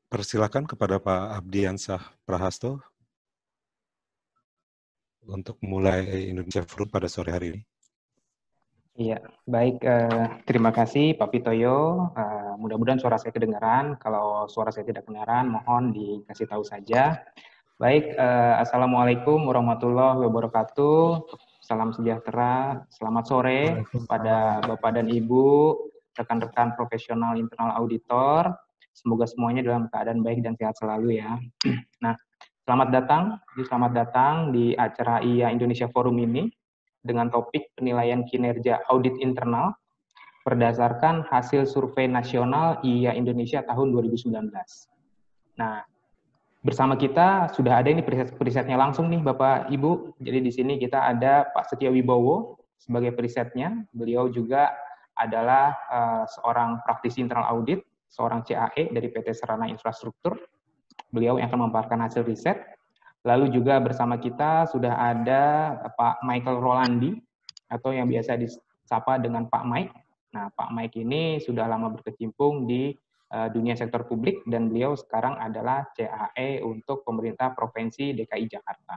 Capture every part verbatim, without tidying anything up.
persilakan kepada Pak Abdiansah Prahasto untuk mulai Indonesia Forum pada sore hari ini. Iya, baik. Eh, terima kasih Pak Pitoyo. Eh, mudah-mudahan suara saya kedengaran. Kalau suara saya tidak kedengaran, mohon dikasih tahu saja. Baik, eh, Assalamualaikum warahmatullahi wabarakatuh. Salam sejahtera, selamat sore pada Bapak dan Ibu, rekan-rekan profesional internal auditor. Semoga semuanya dalam keadaan baik dan sehat selalu ya. Nah, selamat datang, selamat datang di acara I A Indonesia Forum ini dengan topik penilaian kinerja audit internal berdasarkan hasil survei nasional I A Indonesia tahun dua ribu sembilan belas. Nah, bersama kita sudah ada ini periset-perisetnya langsung nih Bapak Ibu. Jadi di sini kita ada Pak Setio Wibowo sebagai perisetnya. Beliau juga adalah uh, seorang praktisi internal audit, seorang C A E dari P T Sarana Infrastruktur. Beliau yang akan memaparkan hasil riset. Lalu juga bersama kita sudah ada Pak Michael Rolandi, atau yang biasa disapa dengan Pak Mike. Nah, Pak Mike ini sudah lama berkecimpung di uh, dunia sektor publik, dan beliau sekarang adalah C A E untuk pemerintah Provinsi D K I Jakarta.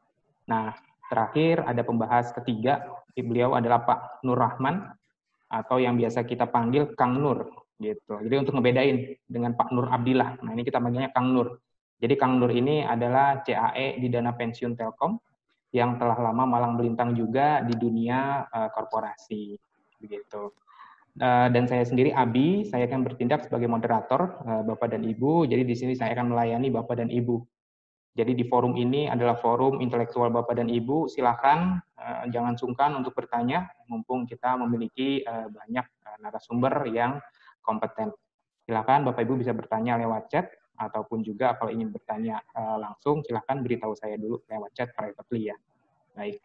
Nah, terakhir ada pembahas ketiga, beliau adalah Pak Nur Rahman, atau yang biasa kita panggil Kang Nur. Gitu. Jadi untuk ngebedain dengan Pak Nur Abdillah, nah ini kita panggilnya Kang Nur. Jadi Kang Nur ini adalah C A E di Dana Pensiun Telkom yang telah lama malang melintang juga di dunia uh, korporasi, begitu. Uh, dan saya sendiri Abi, saya akan bertindak sebagai moderator uh, Bapak dan Ibu. Jadi di sini saya akan melayani Bapak dan Ibu. Jadi di forum ini adalah forum intelektual Bapak dan Ibu. Silakan uh, jangan sungkan untuk bertanya, mumpung kita memiliki uh, banyak uh, narasumber yang kompeten. Silakan Bapak Ibu bisa bertanya lewat chat, ataupun juga kalau ingin bertanya uh, langsung, silakan beritahu saya dulu lewat chat privately ya. Baik.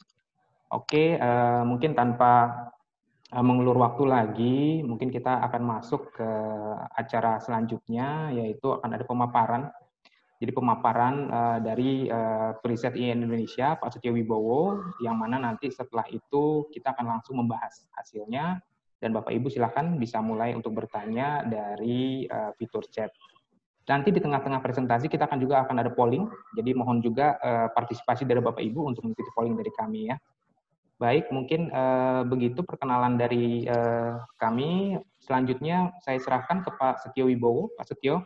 Oke, uh, mungkin tanpa uh, mengulur waktu lagi, mungkin kita akan masuk ke acara selanjutnya, yaitu akan ada pemaparan. Jadi pemaparan uh, dari uh, periset I A Indonesia, Pak Setio Wibowo, yang mana nanti setelah itu kita akan langsung membahas hasilnya, dan Bapak Ibu silakan bisa mulai untuk bertanya dari uh, fitur chat. Nanti di tengah-tengah presentasi kita akan juga akan ada polling, jadi mohon juga uh, partisipasi dari Bapak Ibu untuk mengikuti polling dari kami ya. Baik, mungkin uh, begitu perkenalan dari uh, kami. Selanjutnya saya serahkan ke Pak Setio Wibowo. Pak Setio.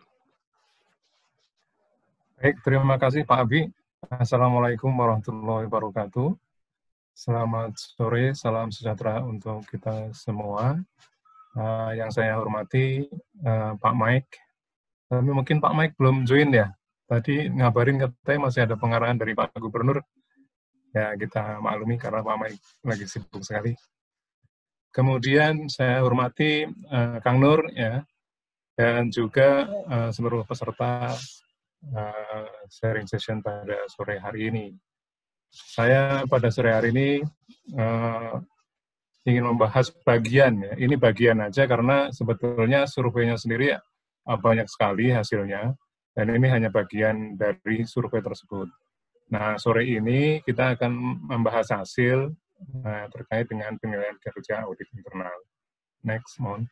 Baik, terima kasih Pak Abi. Assalamualaikum warahmatullahi wabarakatuh. Selamat sore, salam sejahtera untuk kita semua. Uh, yang saya hormati uh, Pak Mike. Tapi mungkin Pak Mike belum join ya. Tadi ngabarin katanya masih ada pengarahan dari Pak Gubernur. Ya, kita maklumi karena Pak Mike lagi sibuk sekali. Kemudian saya hormati uh, Kang Nur ya, dan juga uh, seluruh peserta uh, sharing session pada sore hari ini. Saya pada sore hari ini uh, ingin membahas bagian ya. Ini bagian aja karena sebetulnya surveinya sendiri banyak sekali hasilnya, dan ini hanya bagian dari survei tersebut. Nah, sore ini kita akan membahas hasil uh, terkait dengan penilaian kinerja audit internal. Next, mohon.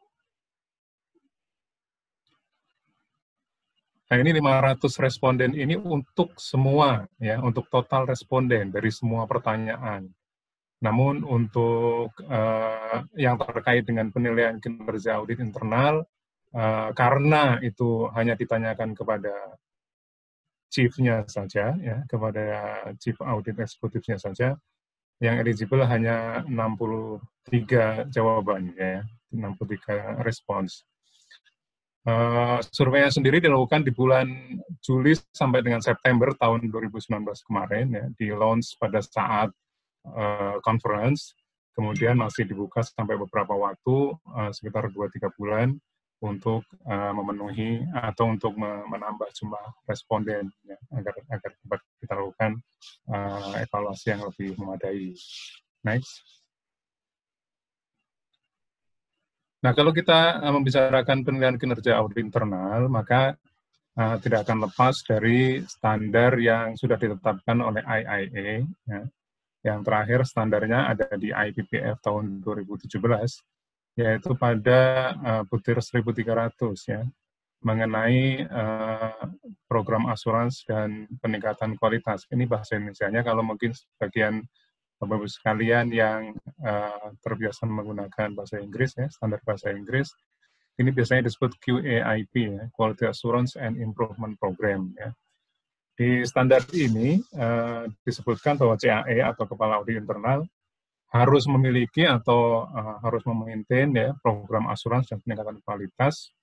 Nah, ini lima ratus responden ini untuk semua, ya, untuk total responden dari semua pertanyaan. Namun untuk uh, yang terkait dengan penilaian kinerja audit internal, Uh, karena itu hanya ditanyakan kepada chief-nya saja, ya, kepada chief audit eksekutifnya saja, yang eligible hanya enam puluh tiga jawaban, ya, enam puluh tiga respons. Uh, surveinya sendiri dilakukan di bulan Juli sampai dengan September tahun dua ribu sembilan belas kemarin, ya, di launch pada saat uh, conference, kemudian masih dibuka sampai beberapa waktu, uh, sekitar dua sampai tiga bulan, untuk uh, memenuhi atau untuk menambah jumlah responden ya, agar agar dapat kita lakukan uh, evaluasi yang lebih memadai. Next. Nah, kalau kita uh, membicarakan penilaian kinerja audit internal, maka uh, tidak akan lepas dari standar yang sudah ditetapkan oleh I I A. Ya. Yang terakhir standarnya ada di I P P F tahun dua ribu tujuh belas. Yaitu pada uh, butir seribu tiga ratus ya. mengenai uh, program asuransi dan peningkatan kualitas. Ini bahasa Indonesianya, kalau mungkin sebagian Bapak-Ibu sekalian yang uh, terbiasa menggunakan bahasa Inggris, ya, standar bahasa Inggris, ini biasanya disebut Q A I P, ya, Quality Assurance and Improvement Program. Ya. Di standar ini uh, disebutkan bahwa C A E atau Kepala Audit Internal harus memiliki atau uh, harus memaintain ya program asuransi dan peningkatan kualitas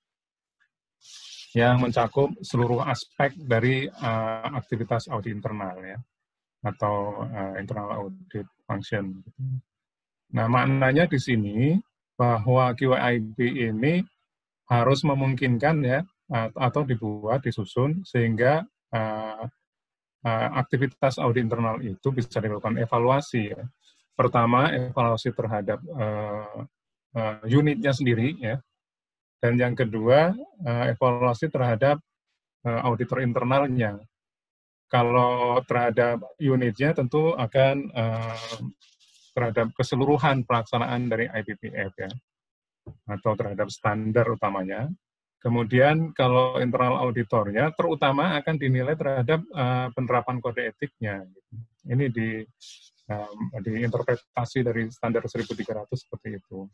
yang mencakup seluruh aspek dari uh, aktivitas audit internal ya atau uh, internal audit function. Nah, maknanya di sini bahwa Q A I P ini harus memungkinkan ya atau dibuat, disusun sehingga uh, uh, aktivitas audit internal itu bisa dilakukan evaluasi ya. Pertama, evaluasi terhadap uh, uh, unitnya sendiri ya. Dan yang kedua, uh, evaluasi terhadap uh, auditor internalnya. Kalau terhadap unitnya tentu akan uh, terhadap keseluruhan pelaksanaan dari I P P F ya, atau terhadap standar utamanya. Kemudian kalau internal auditornya terutama akan dinilai terhadap uh, penerapan kode etiknya. Ini di um, diinterpretasi dari standar seribu tiga ratus seperti itu.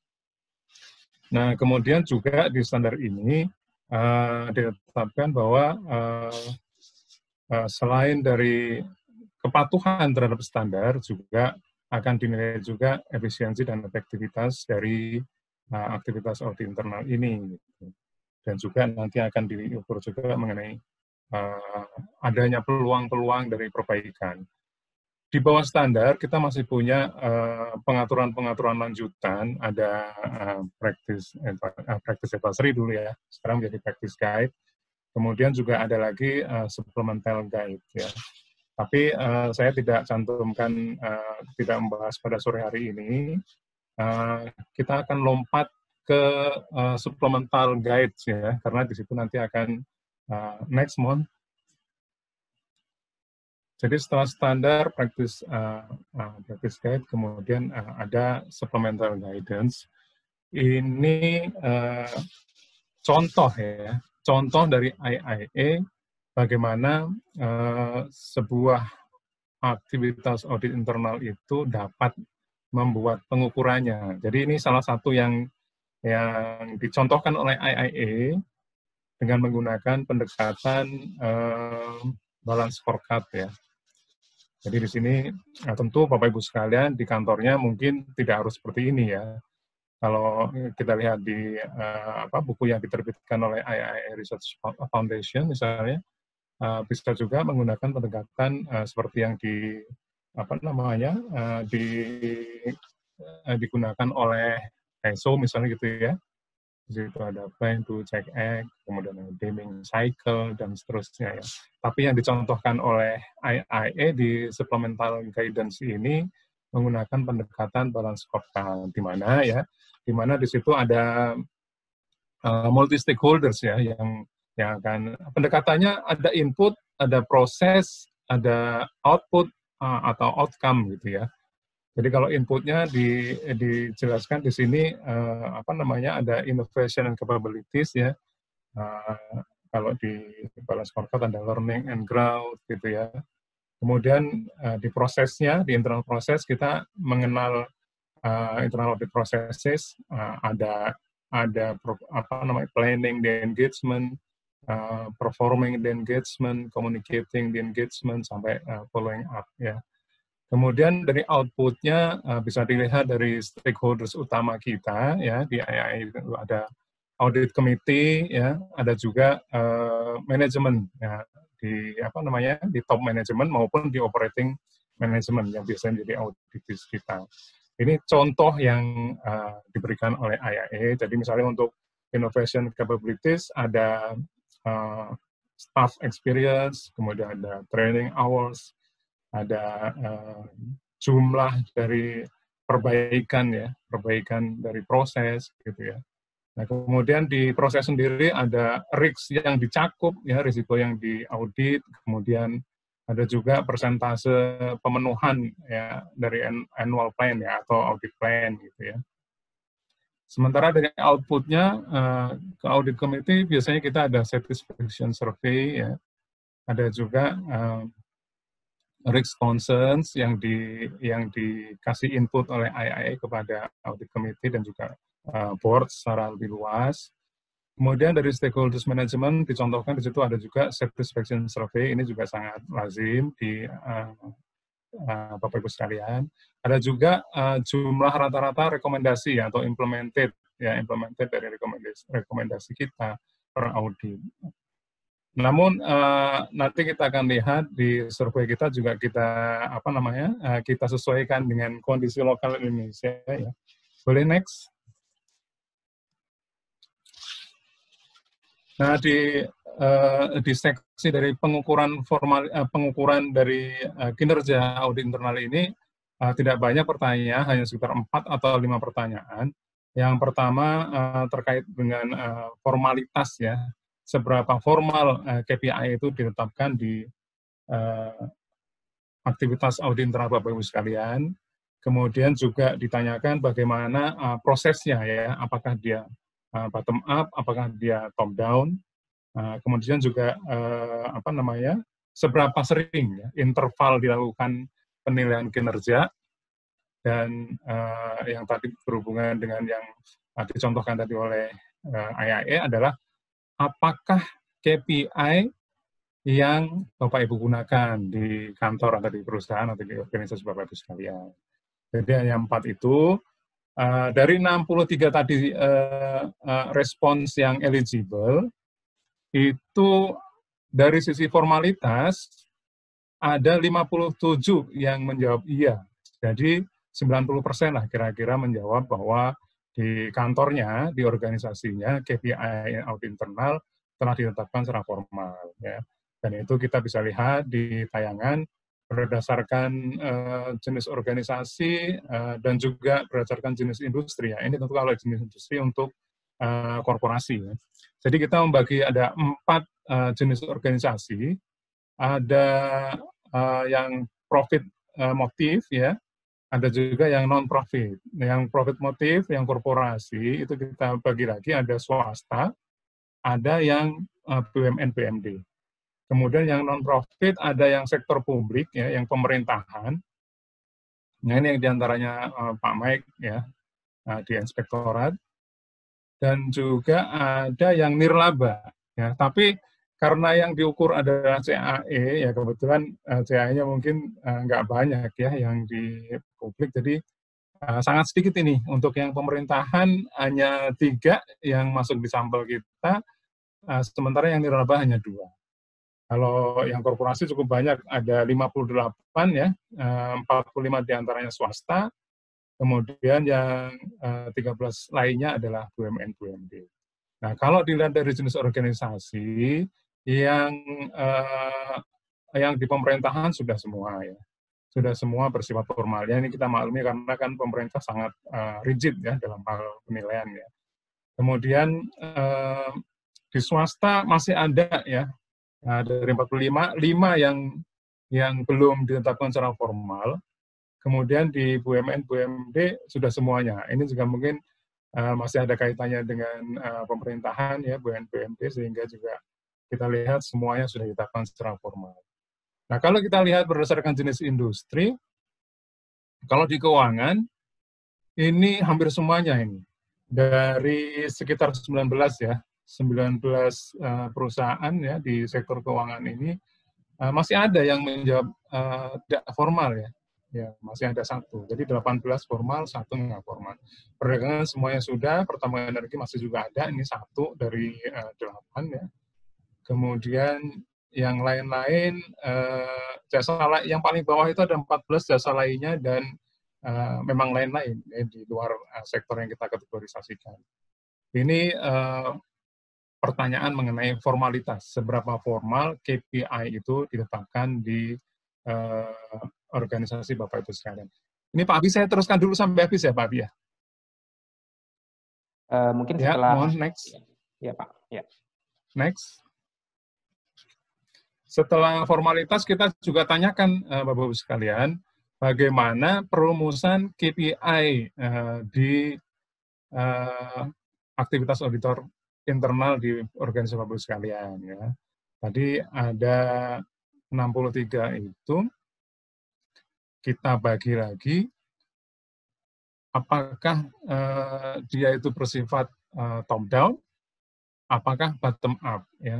Nah, kemudian juga di standar ini uh, ditetapkan bahwa uh, uh, selain dari kepatuhan terhadap standar, juga akan dinilai juga efisiensi dan efektivitas dari uh, aktivitas audit internal ini. Gitu. Dan juga nanti akan diukur juga mengenai uh, adanya peluang-peluang dari perbaikan. Di bawah standar, kita masih punya pengaturan-pengaturan uh, lanjutan, ada uh, practice, uh, practice advisory dulu ya, sekarang menjadi practice guide, kemudian juga ada lagi uh, supplemental guide ya. Tapi uh, saya tidak cantumkan, uh, tidak membahas pada sore hari ini, uh, kita akan lompat ke uh, supplemental guide ya, karena di situ nanti akan uh, next month. Jadi setelah standar practice, uh, uh, practice guide, kemudian uh, ada supplemental guidance. Ini uh, contoh ya, contoh dari I I A bagaimana uh, sebuah aktivitas audit internal itu dapat membuat pengukurannya. Jadi ini salah satu yang yang dicontohkan oleh I I A dengan menggunakan pendekatan uh, balance scorecard ya. Jadi di sini nah tentu Bapak Ibu sekalian di kantornya mungkin tidak harus seperti ini ya. Kalau kita lihat di uh, apa buku yang diterbitkan oleh I I A Research Foundation misalnya, uh, bisa juga menggunakan pendekatan uh, seperti yang di apa namanya uh, di uh, digunakan oleh I S O misalnya gitu ya. Di situ ada plan to check act, kemudian ada Deming cycle, dan seterusnya ya. Tapi yang dicontohkan oleh I I A di supplemental guidance ini menggunakan pendekatan balance scorecard, di mana ya, di mana di situ ada uh, multi stakeholders ya, yang yang akan pendekatannya ada input, ada proses, ada output uh, atau outcome gitu ya. Jadi kalau inputnya di, dijelaskan di sini uh, apa namanya ada innovation and capabilities ya. Uh, kalau di balance scorecard ada learning and growth gitu ya. Kemudian uh, di prosesnya, di internal proses kita mengenal uh, internal audit processes, uh, ada ada pro, apa namanya planning the engagement, uh, performing the engagement, communicating the engagement sampai uh, following up ya. Kemudian dari output-nya uh, bisa dilihat dari stakeholders utama kita ya di I I A ada audit committee ya, ada juga uh, manajemen ya di apa namanya di top management maupun di operating management yang biasanya menjadi auditis kita. Ini contoh yang uh, diberikan oleh I I A. Jadi misalnya untuk innovation capabilities ada uh, staff experience, kemudian ada training hours, ada uh, jumlah dari perbaikan ya, perbaikan dari proses gitu ya. Nah, kemudian di proses sendiri ada risk yang dicakup ya, risiko yang diaudit, kemudian ada juga persentase pemenuhan ya dari annual plan ya atau audit plan gitu ya. Sementara dari outputnya uh, ke audit committee biasanya kita ada satisfaction survey, ya. Ada juga uh, risk concerns yang di yang dikasih input oleh I I A kepada audit committee dan juga uh, board secara lebih luas. Kemudian dari stakeholders management dicontohkan di situ ada juga satisfaction survey, ini juga sangat lazim di uh, uh, Bapak Ibu sekalian. Ada juga uh, jumlah rata-rata rekomendasi atau implemented ya implemented dari rekomendasi rekomendasi kita per audit. Namun uh, nanti kita akan lihat di survei kita juga kita apa namanya uh, kita sesuaikan dengan kondisi lokal Indonesia, ya. Boleh next. Nah, di uh, di seksi dari pengukuran formal uh, pengukuran dari uh, kinerja audit internal ini uh, tidak banyak pertanyaan, hanya sekitar empat atau lima pertanyaan. Yang pertama uh, terkait dengan uh, formalitas, ya. Seberapa formal uh, K P I itu ditetapkan di uh, aktivitas audit internal Bapak Ibu sekalian. Kemudian juga ditanyakan bagaimana uh, prosesnya, ya, apakah dia uh, bottom up, apakah dia top down. Uh, kemudian juga uh, apa namanya, seberapa sering, ya, interval dilakukan penilaian kinerja, dan uh, yang tadi berhubungan dengan yang uh, dicontohkan tadi oleh uh, I I A adalah apakah K P I yang Bapak Ibu gunakan di kantor atau di perusahaan atau di organisasi Bapak Ibu sekalian. Jadi hanya empat itu. Uh, dari enam puluh tiga tadi uh, uh, respons yang eligible, itu dari sisi formalitas ada lima puluh tujuh yang menjawab iya. Jadi sembilan puluh persen lah kira-kira menjawab bahwa di kantornya, di organisasinya, K P I audit internal telah ditetapkan secara formal, ya. Dan itu kita bisa lihat di tayangan berdasarkan uh, jenis organisasi uh, dan juga berdasarkan jenis industri, ya. Ini tentu kalau jenis industri untuk uh, korporasi, ya. Jadi kita membagi ada empat uh, jenis organisasi, ada uh, yang profit uh, motif, ya. Ada juga yang non-profit. Yang profit motif, yang korporasi, itu kita bagi lagi, ada swasta, ada yang uh, B U M N B U M D. Kemudian yang non-profit, ada yang sektor publik, ya, yang pemerintahan. Nah, ini yang diantaranya uh, Pak Mike, ya, uh, di inspektorat. Dan juga ada yang nirlaba, ya. Tapi karena yang diukur adalah C A E, ya kebetulan uh, C A E-nya mungkin uh, nggak banyak, ya, yang di publik, jadi uh, sangat sedikit ini. Untuk yang pemerintahan hanya tiga yang masuk di sampel kita, uh, sementara yang nirlaba hanya dua. Kalau yang korporasi cukup banyak, ada lima puluh delapan, ya, uh, empat puluh lima diantaranya swasta, kemudian yang uh, tiga belas lainnya adalah B U M N B U M D. Nah, kalau dilihat dari jenis organisasi, yang uh, yang di pemerintahan sudah semua, ya. Sudah semua bersifat formal. Ya, ini kita maklumi karena kan pemerintah sangat uh, rigid, ya, dalam hal penilaian, ya. Kemudian uh, di swasta masih ada, ya, nah, dari empat puluh lima, lima yang yang belum ditetapkan secara formal. Kemudian di B U M N B U M D sudah semuanya. Ini juga mungkin uh, masih ada kaitannya dengan uh, pemerintahan, ya, B U M N B U M D, sehingga juga kita lihat semuanya sudah ditetapkan secara formal. Nah, kalau kita lihat berdasarkan jenis industri, kalau di keuangan, ini hampir semuanya ini. Dari sekitar sembilan belas, ya, sembilan belas uh, perusahaan, ya, di sektor keuangan ini, uh, masih ada yang menjawab uh, tidak formal, ya. Ya, masih ada satu. Jadi delapan belas formal, satu nggak formal. Perdagangan semuanya sudah, pertambangan energi masih juga ada, ini satu dari uh, delapan, ya. Kemudian yang lain-lain, uh, jasa lain, yang paling bawah itu ada empat belas jasa lainnya, dan uh, memang lain-lain, ya, di luar uh, sektor yang kita kategorisasikan. Ini uh, pertanyaan mengenai formalitas, seberapa formal K P I itu ditetapkan di uh, organisasi Bapak Ibu sekalian. Ini Pak Abi, saya teruskan dulu sampai habis, ya, Pak Abi, ya. Uh, mungkin ya, setelah... mohon next. Ya, Pak. Ya. Next. Setelah formalitas, kita juga tanyakan, uh, Bapak-Ibu sekalian, bagaimana perumusan K P I uh, di uh, aktivitas auditor internal di organisasi Bapak Ibu sekalian ya. Tadi ada enam puluh tiga itu kita bagi lagi apakah uh, dia itu bersifat uh, top down, apakah bottom up ya.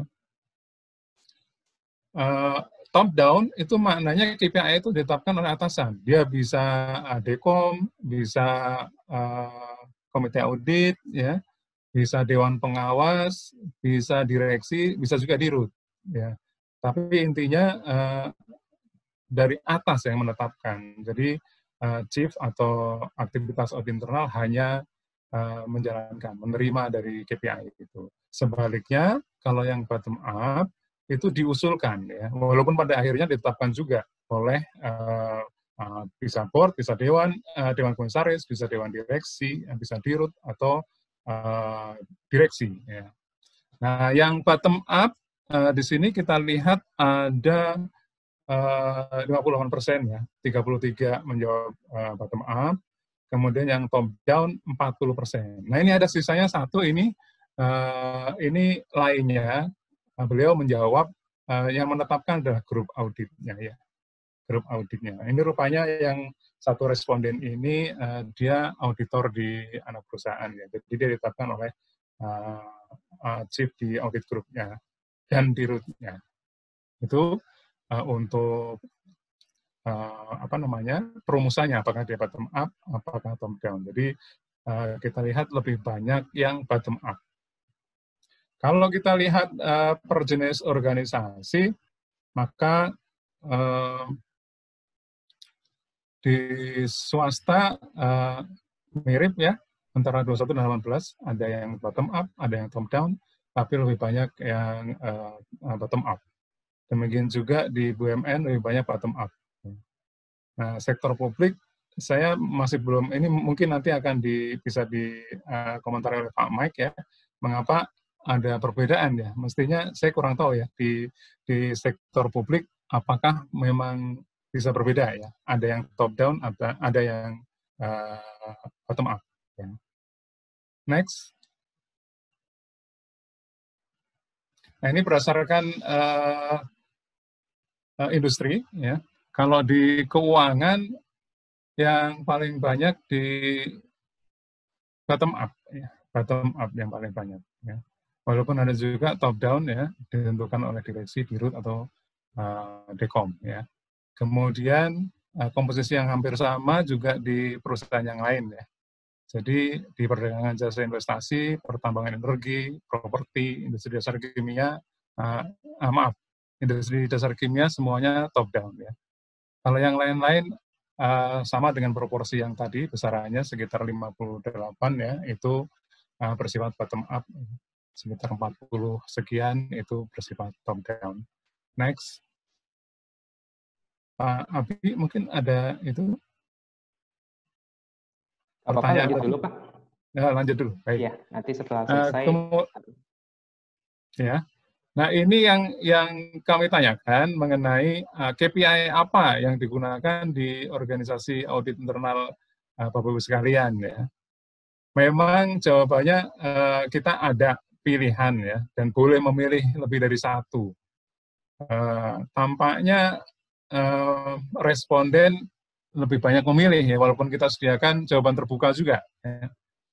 Uh, top down itu maknanya K P I itu ditetapkan oleh atasan. Dia bisa uh, dekom, bisa uh, komite audit ya, bisa dewan pengawas, bisa direksi, bisa juga dirut ya. Tapi intinya uh, dari atas yang menetapkan. Jadi uh, chief atau aktivitas audit internal hanya uh, menjalankan, menerima dari K P I itu. Sebaliknya kalau yang bottom up itu diusulkan ya, walaupun pada akhirnya ditetapkan juga oleh uh, uh, bisa board, bisa dewan, uh, dewan komisaris, bisa dewan direksi, bisa dirut atau uh, direksi. Ya. Nah, yang bottom up uh, di sini kita lihat ada uh, lima puluh delapan persen ya, tiga puluh tiga menjawab uh, bottom up, kemudian yang top down empat puluh persen. Nah, ini ada sisanya satu ini, uh, ini lainnya. Beliau menjawab uh, yang menetapkan adalah grup auditnya ya, grup auditnya. Ini rupanya yang satu responden ini uh, dia auditor di anak perusahaan ya, jadi dia ditetapkan oleh uh, uh, chief di audit grupnya dan dirutnya. Itu uh, untuk uh, apa namanya perumusannya, apakah dia bottom up, apakah top down. Jadi uh, kita lihat lebih banyak yang bottom up. Kalau kita lihat uh, per jenis organisasi, maka uh, di swasta uh, mirip ya, antara dua puluh satu dan delapan belas, ada yang bottom up, ada yang top down, tapi lebih banyak yang uh, bottom up. Demikian juga di B U M N lebih banyak bottom up. Nah, sektor publik, saya masih belum, ini mungkin nanti akan di, bisa dikomentari uh, oleh Pak Mike ya, mengapa ada perbedaan ya. Mestinya saya kurang tahu ya di di sektor publik apakah memang bisa berbeda ya. Ada yang top down, ada ada yang uh, bottom up. Ya. Next. Nah, ini berdasarkan uh, uh, industri ya. Kalau di keuangan yang paling banyak di bottom up ya, bottom up yang paling banyak ya. Walaupun ada juga top down ya, ditentukan oleh direksi, dirut atau uh, dekom ya. Kemudian uh, komposisi yang hampir sama juga di perusahaan yang lain ya. Jadi di perdagangan jasa investasi, pertambangan energi, properti, industri dasar kimia, uh, uh, maaf, industri dasar kimia semuanya top down ya. Kalau yang lain-lain uh, sama dengan proporsi yang tadi, besarannya sekitar lima puluh delapan ya, itu uh, bersifat bottom up. Sekitar empat puluh sekian itu bersifat top down. Next. Pak Abi, mungkin ada itu? Apa-apa lanjut dulu, Pak? Ya, lanjut dulu. Baik. Ya, nanti setelah selesai. Uh, ya. Nah, ini yang yang kami tanyakan mengenai uh, K P I apa yang digunakan di organisasi audit internal uh, Bapak Ibu sekalian ya. Memang jawabannya uh, kita ada pilihan ya, dan boleh memilih lebih dari satu. Uh, tampaknya uh, responden lebih banyak memilih ya, walaupun kita sediakan jawaban terbuka juga. Ya.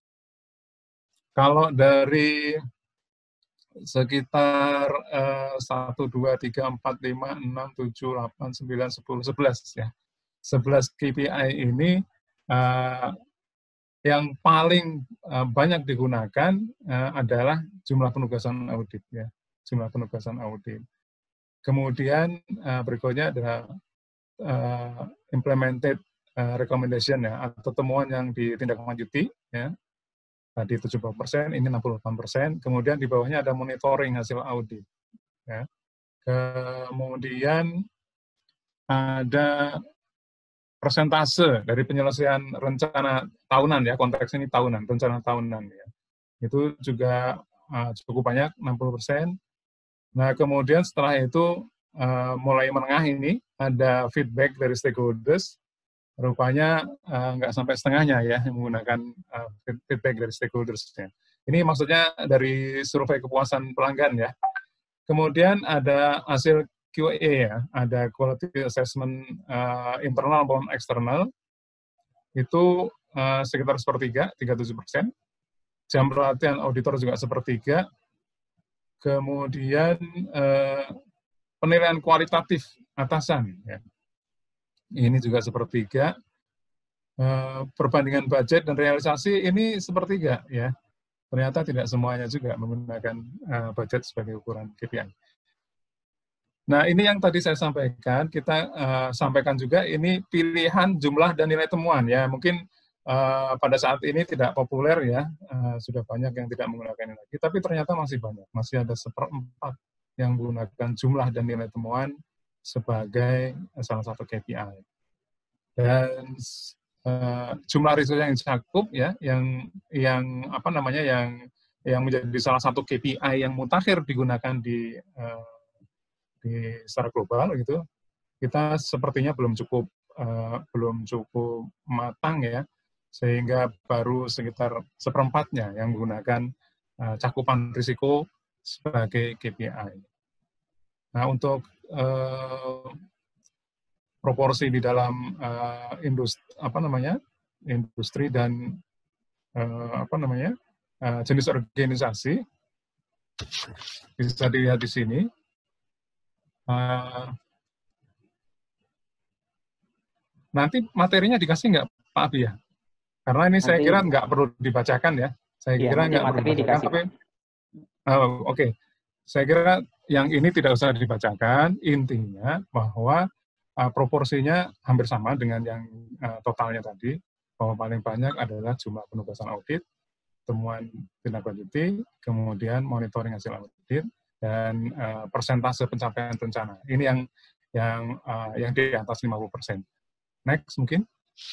Kalau dari sekitar uh, satu, dua, tiga, empat, lima, enam, tujuh, delapan, sembilan, sepuluh, sebelas ya. sebelas K P I ini uh, yang paling uh, banyak digunakan uh, adalah jumlah penugasan audit ya, jumlah penugasan audit. Kemudian uh, berikutnya adalah uh, implemented uh, recommendation ya, atau temuan yang ditindaklanjuti ya. Tadi tujuh puluh persen, ini enam puluh delapan persen. Kemudian di bawahnya ada monitoring hasil audit ya. Kemudian ada persentase dari penyelesaian rencana tahunan ya, konteks ini tahunan, rencana tahunan ya. Itu juga uh, cukup banyak, enam puluh persen. Nah, kemudian setelah itu uh, mulai menengah ini ada feedback dari stakeholders rupanya uh, nggak sampai setengahnya ya yang menggunakan uh, feedback dari stakeholders-nya. Ini maksudnya dari survei kepuasan pelanggan ya. Kemudian ada hasil Q A ya, ada quality assessment uh, internal maupun eksternal, itu uh, sekitar sepertiga, tiga puluh tujuh persen. Jam pelatihan auditor juga sepertiga. Kemudian uh, penilaian kualitatif atasan, ya. Ini juga sepertiga. Uh, perbandingan budget dan realisasi ini sepertiga, ya. Ternyata tidak semuanya juga menggunakan uh, budget sebagai ukuran K P I. Nah, ini yang tadi saya sampaikan, kita uh, sampaikan juga ini pilihan, jumlah, dan nilai temuan. Ya, mungkin uh, pada saat ini tidak populer ya, uh, sudah banyak yang tidak menggunakan ini lagi, tapi ternyata masih banyak. Masih ada seperempat yang menggunakan jumlah dan nilai temuan sebagai salah satu K P I. Dan uh, jumlah riset yang cakup ya, yang yang apa namanya, yang yang menjadi salah satu K P I yang mutakhir digunakan di uh, di secara global gitu, kita sepertinya belum cukup uh, belum cukup matang ya, sehingga baru sekitar seperempatnya yang menggunakan uh, cakupan risiko sebagai K P I. Nah, untuk uh, proporsi di dalam uh, industri apa namanya industri dan uh, apa namanya uh, jenis organisasi bisa dilihat di sini. Uh, nanti materinya dikasih nggak Pak Abi ya? Karena ini nanti, saya kira nggak perlu dibacakan ya. Saya iya, kira nggak perlu dibacakan. Dikasih, tapi uh, oke, okay. Saya kira yang ini tidak usah dibacakan. Intinya bahwa uh, proporsinya hampir sama dengan yang uh, totalnya tadi. Bahwa paling banyak adalah jumlah penugasan audit, temuan tindak lanjuti, kemudian monitoring hasil audit, dan uh, persentase pencapaian rencana. Ini yang yang uh, yang di atas lima puluh persen. Next mungkin.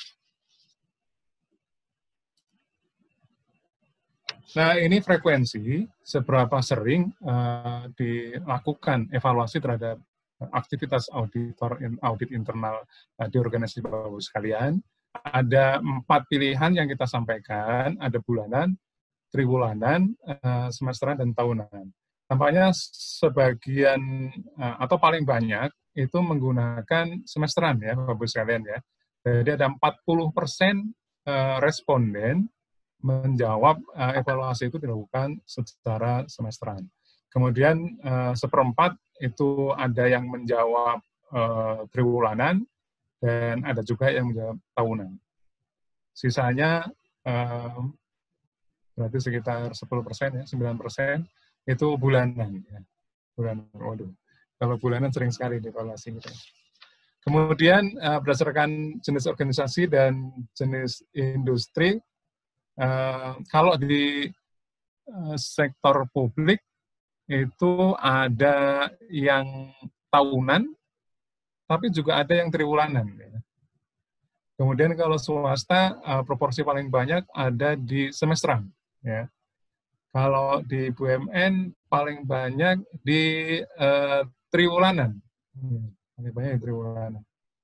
Nah, ini frekuensi seberapa sering uh, dilakukan evaluasi terhadap aktivitas auditor audit internal uh, di organisasi Bapak Ibu sekalian. Ada empat pilihan yang kita sampaikan, ada bulanan, triwulan, uh, semesteran, dan tahunan. Tampaknya sebagian atau paling banyak itu menggunakan semesteran ya, Bapak Ibu sekalian ya. Jadi ada empat puluh persen responden menjawab evaluasi itu dilakukan secara semesteran. Kemudian seperempat itu ada yang menjawab triwulanan dan ada juga yang menjawab tahunan. Sisanya berarti sekitar sepuluh persen ya, sembilan persen itu bulanan ya. Bulanan. Waduh. Kalau bulanan sering sekali dievaluasi gitu. Kemudian uh, berdasarkan jenis organisasi dan jenis industri, uh, kalau di uh, sektor publik itu ada yang tahunan, tapi juga ada yang triwulanan. Ya. Kemudian kalau swasta, uh, proporsi paling banyak ada di semesteran. Ya. Kalau di B U M N paling banyak di uh, triwulanan. Hmm, paling banyak di triwulanan.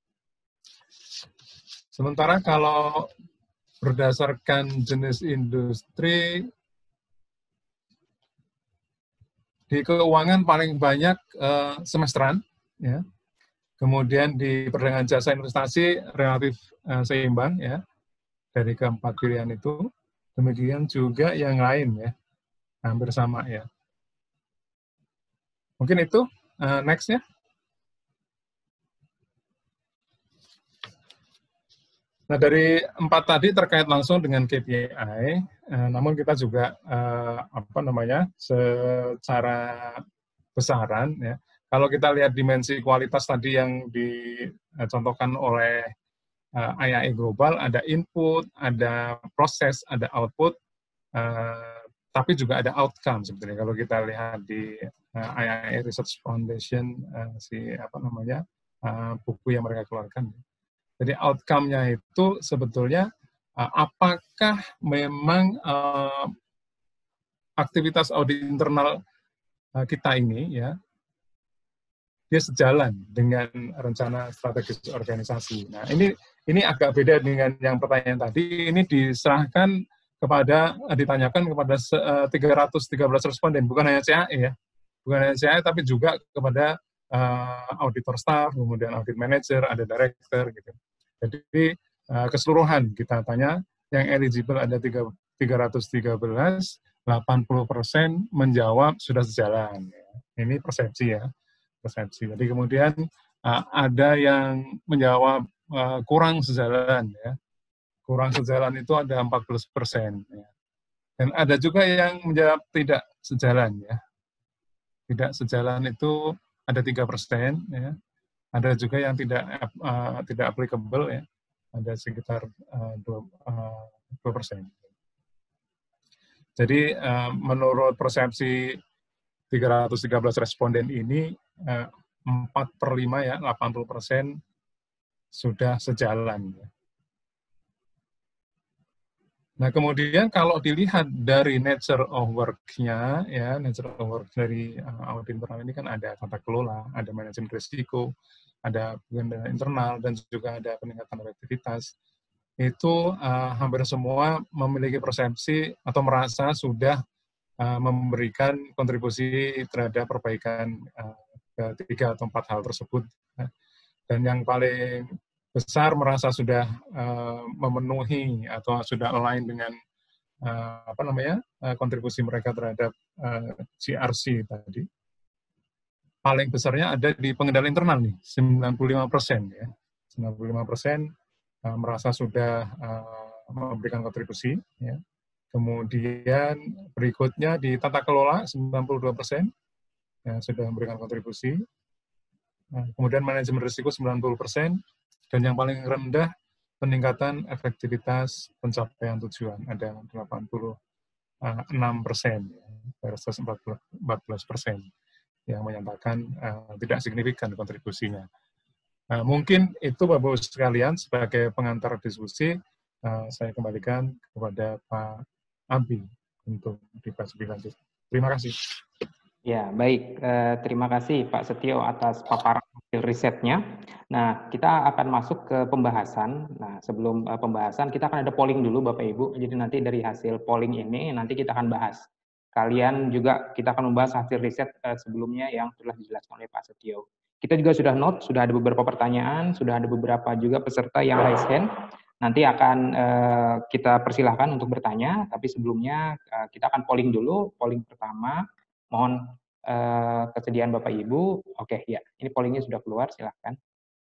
Sementara kalau berdasarkan jenis industri, di keuangan paling banyak uh, semesteran, ya. Kemudian di perdagangan jasa investasi relatif uh, seimbang, ya, dari keempat pilihan itu. Demikian juga yang lain, ya. Hampir sama ya. Mungkin itu uh, next ya. Nah, dari empat tadi terkait langsung dengan K P I, uh, namun kita juga uh, apa namanya secara besaran ya. Kalau kita lihat dimensi kualitas tadi yang dicontohkan oleh uh, I A E Global, ada input, ada proses, ada output. Uh, tapi juga ada outcome sebetulnya kalau kita lihat di uh, I A E Research Foundation uh, si apa namanya uh, buku yang mereka keluarkan. Jadi outcome-nya itu sebetulnya uh, apakah memang uh, aktivitas audit internal uh, kita ini ya dia sejalan dengan rencana strategis organisasi. Nah, ini ini agak beda dengan yang pertanyaan tadi. Ini diserahkan kepada, ditanyakan kepada tiga ratus tiga belas responden, bukan hanya C A E ya, bukan hanya C A E, tapi juga kepada uh, auditor staff, kemudian audit manager, ada director, gitu. Jadi uh, keseluruhan kita tanya, yang eligible ada tiga ratus tiga belas, delapan puluh persen menjawab sudah sejalan. Ini persepsi ya, persepsi. Jadi kemudian uh, ada yang menjawab uh, kurang sejalan ya. Kurang sejalan itu ada empat belas persen. Ya. Dan ada juga yang menjawab tidak sejalan. Ya. Tidak sejalan itu ada tiga persen. Ya. Ada juga yang tidak uh, tidak applicable. Ya. Ada sekitar uh, dua persen. Jadi uh, menurut persepsi tiga ratus tiga belas responden ini, uh, empat per lima ya, delapan puluh persen sudah sejalan. Ya. Nah, kemudian kalau dilihat dari nature of work-nya, ya, nature of work dari uh, audit internal ini kan ada tata kelola, ada manajemen risiko, ada pengendalian internal, dan juga ada peningkatan efektivitas. Itu uh, hampir semua memiliki persepsi atau merasa sudah uh, memberikan kontribusi terhadap perbaikan uh, tiga atau empat hal tersebut. Dan yang paling besar merasa sudah uh, memenuhi atau sudah align dengan uh, apa namanya uh, kontribusi mereka terhadap uh, C R C tadi. Paling besarnya ada di pengendalian internal nih, sembilan puluh lima persen ya. sembilan puluh lima persen uh, merasa sudah uh, memberikan kontribusi ya. Kemudian berikutnya di tata kelola sembilan puluh dua persen ya, sudah memberikan kontribusi. Nah, kemudian manajemen risiko sembilan puluh persen. Dan yang paling rendah, peningkatan efektivitas pencapaian tujuan, ada delapan puluh enam persen, versus empat belas persen yang menyatakan uh, tidak signifikan kontribusinya. Uh, mungkin itu Bapak-Ibu sekalian, sebagai pengantar diskusi, uh, saya kembalikan kepada Pak Abi untuk dibahas lebih lanjut. Terima kasih. Ya, baik. Eh, terima kasih Pak Setio atas paparan hasil risetnya. Nah, kita akan masuk ke pembahasan. Nah, sebelum uh, pembahasan, kita akan ada polling dulu Bapak Ibu. Jadi nanti dari hasil polling ini, nanti kita akan bahas. Kalian juga, kita akan membahas hasil riset uh, sebelumnya yang telah dijelaskan oleh Pak Setio. Kita juga sudah note, sudah ada beberapa pertanyaan, sudah ada beberapa juga peserta yang raise hand. Nanti akan uh, kita persilahkan untuk bertanya, tapi sebelumnya uh, kita akan polling dulu. Polling pertama, mohon uh, kesediaan Bapak Ibu. Oke, ya. Ini pollingnya sudah keluar, silahkan.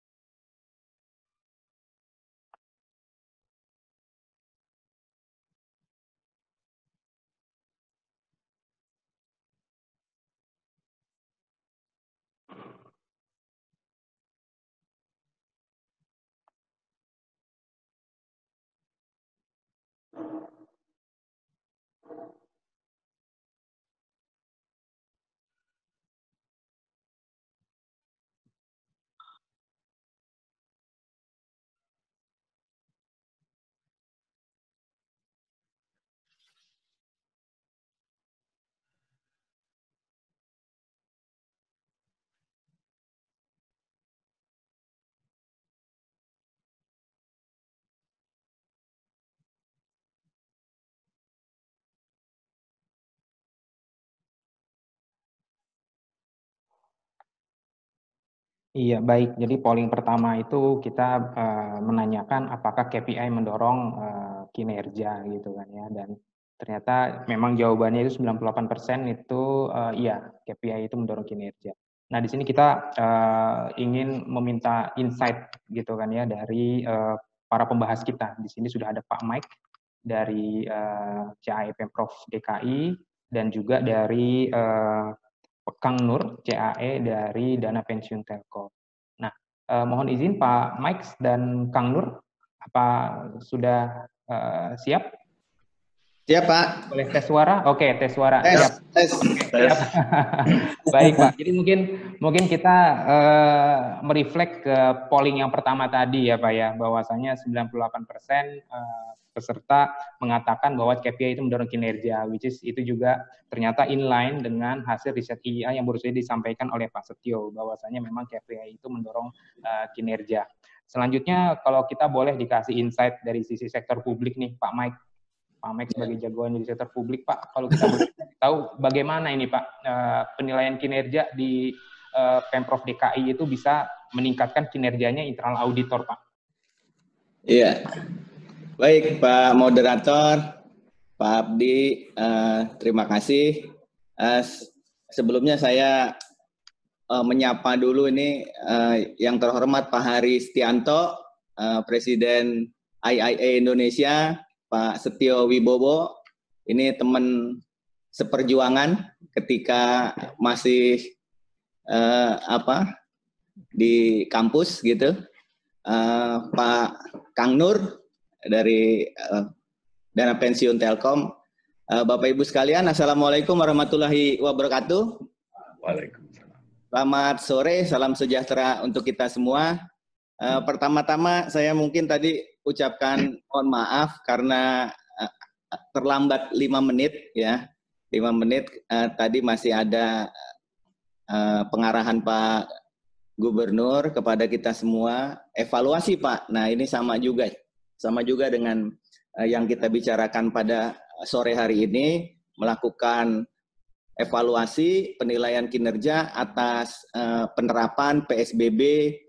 Iya, baik. Jadi polling pertama itu kita uh, menanyakan apakah K P I mendorong uh, kinerja gitu kan ya. Dan ternyata memang jawabannya itu sembilan puluh delapan persen itu uh, iya, K P I itu mendorong kinerja. Nah, di sini kita uh, ingin meminta insight gitu kan ya dari uh, para pembahas kita. Di sini sudah ada Pak Mike dari uh, C A E Pemprov D K I dan juga dari uh, Kang Nur, C A E dari Dana Pensiun Telkom. Nah, eh, mohon izin Pak Mike dan Kang Nur, apa sudah eh, siap? Siap, Pak. Boleh tes suara? Oke, tes suara. Tes, Siap. tes, tes. Siap. Baik, Pak. Jadi mungkin mungkin kita uh, mereflek ke polling yang pertama tadi ya, Pak ya, bahwasanya sembilan puluh delapan persen uh, peserta mengatakan bahwa K P I itu mendorong kinerja, which is itu juga ternyata inline dengan hasil riset I A yang baru saja disampaikan oleh Pak Setio, bahwasanya memang K P I itu mendorong uh, kinerja. Selanjutnya, kalau kita boleh dikasih insight dari sisi sektor publik nih, Pak Mike. Pak Mike sebagai jagoan di sektor publik, Pak, kalau kita boleh tahu bagaimana ini, Pak, penilaian kinerja di Pemprov D K I itu bisa meningkatkan kinerjanya internal auditor, Pak? Iya, baik Pak Moderator, Pak Abdi, uh, terima kasih. Uh, sebelumnya saya uh, menyapa dulu ini uh, yang terhormat Pak Hari Setianto, uh, Presiden I I A Indonesia, Pak Setio Wibowo, ini teman seperjuangan ketika masih uh, apa di kampus gitu. Uh, Pak Kang Nur dari uh, Dana Pensiun Telkom. Uh, Bapak Ibu sekalian, Assalamualaikum warahmatullahi wabarakatuh. Waalaikumsalam. Selamat sore, salam sejahtera untuk kita semua. Uh, pertama-tama saya mungkin tadi ucapkan mohon maaf karena uh, terlambat lima menit ya. lima menit uh, tadi masih ada uh, pengarahan Pak Gubernur kepada kita semua, evaluasi Pak. Nah ini sama juga, sama juga dengan uh, yang kita bicarakan pada sore hari ini, melakukan evaluasi penilaian kinerja atas uh, penerapan P S B B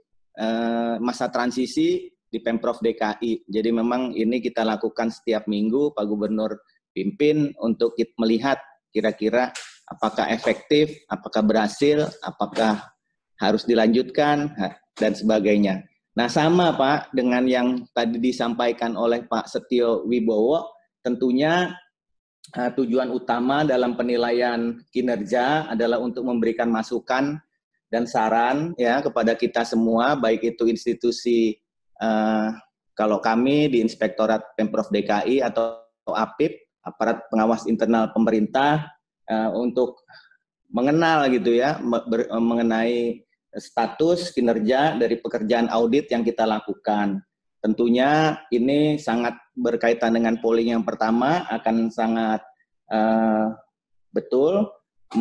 uh, masa transisi di Pemprov D K I. Jadi memang ini kita lakukan setiap minggu, Pak Gubernur pimpin untuk kita melihat kira-kira apakah efektif, apakah berhasil, apakah harus dilanjutkan, dan sebagainya. Nah sama Pak dengan yang tadi disampaikan oleh Pak Setio Wibowo, tentunya uh, tujuan utama dalam penilaian kinerja adalah untuk memberikan masukan dan saran ya kepada kita semua, baik itu institusi Uh, kalau kami di Inspektorat Pemprov D K I atau A P I P, aparat pengawas internal pemerintah, uh, untuk mengenal gitu ya, ber, mengenai status kinerja dari pekerjaan audit yang kita lakukan. Tentunya ini sangat berkaitan dengan polling yang pertama, akan sangat uh, betul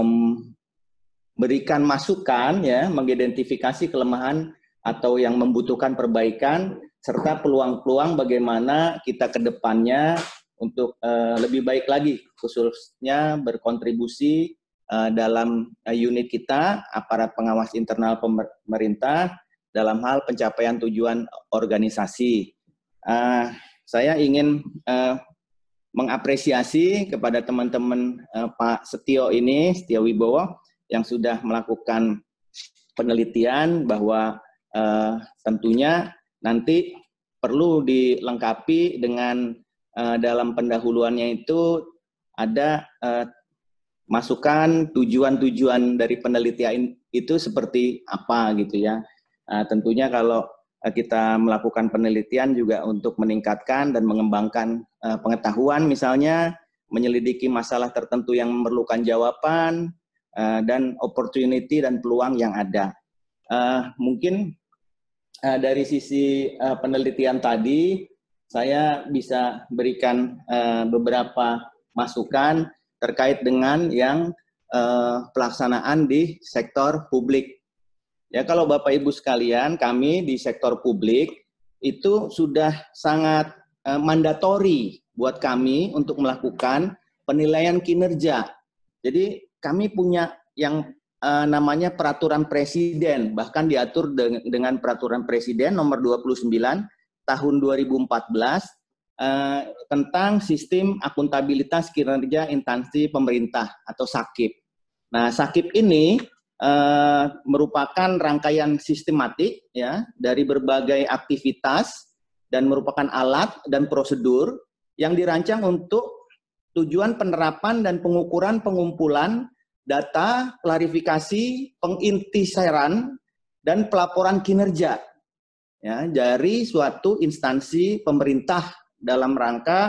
memberikan masukan ya, mengidentifikasi kelemahan atau yang membutuhkan perbaikan, serta peluang-peluang bagaimana kita ke depannya untuk uh, lebih baik lagi, khususnya berkontribusi uh, dalam uh, unit kita, aparat pengawas internal pemerintah, dalam hal pencapaian tujuan organisasi. Uh, saya ingin uh, mengapresiasi kepada teman-teman uh, Pak Setio ini, Setio Wibowo, yang sudah melakukan penelitian bahwa Uh, tentunya nanti perlu dilengkapi dengan uh, dalam pendahuluannya itu ada uh, masukan tujuan-tujuan dari penelitian itu seperti apa gitu ya. Uh, tentunya kalau uh, kita melakukan penelitian juga untuk meningkatkan dan mengembangkan uh, pengetahuan, misalnya menyelidiki masalah tertentu yang memerlukan jawaban uh, dan opportunity dan peluang yang ada. Uh, mungkin uh, dari sisi uh, penelitian tadi saya bisa berikan uh, beberapa masukan terkait dengan yang uh, pelaksanaan di sektor publik. Ya, kalau Bapak Ibu sekalian, kami di sektor publik itu sudah sangat uh, mandatori buat kami untuk melakukan penilaian kinerja. Jadi kami punya yang Uh, namanya peraturan presiden, bahkan diatur de dengan peraturan presiden nomor dua puluh sembilan tahun dua ribu empat belas uh, tentang sistem akuntabilitas kinerja instansi pemerintah atau SAKIP. Nah, SAKIP ini uh, merupakan rangkaian sistematik ya dari berbagai aktivitas dan merupakan alat dan prosedur yang dirancang untuk tujuan penerapan dan pengukuran pengumpulan data, klarifikasi, pengintisaran, dan pelaporan kinerja ya, dari suatu instansi pemerintah dalam rangka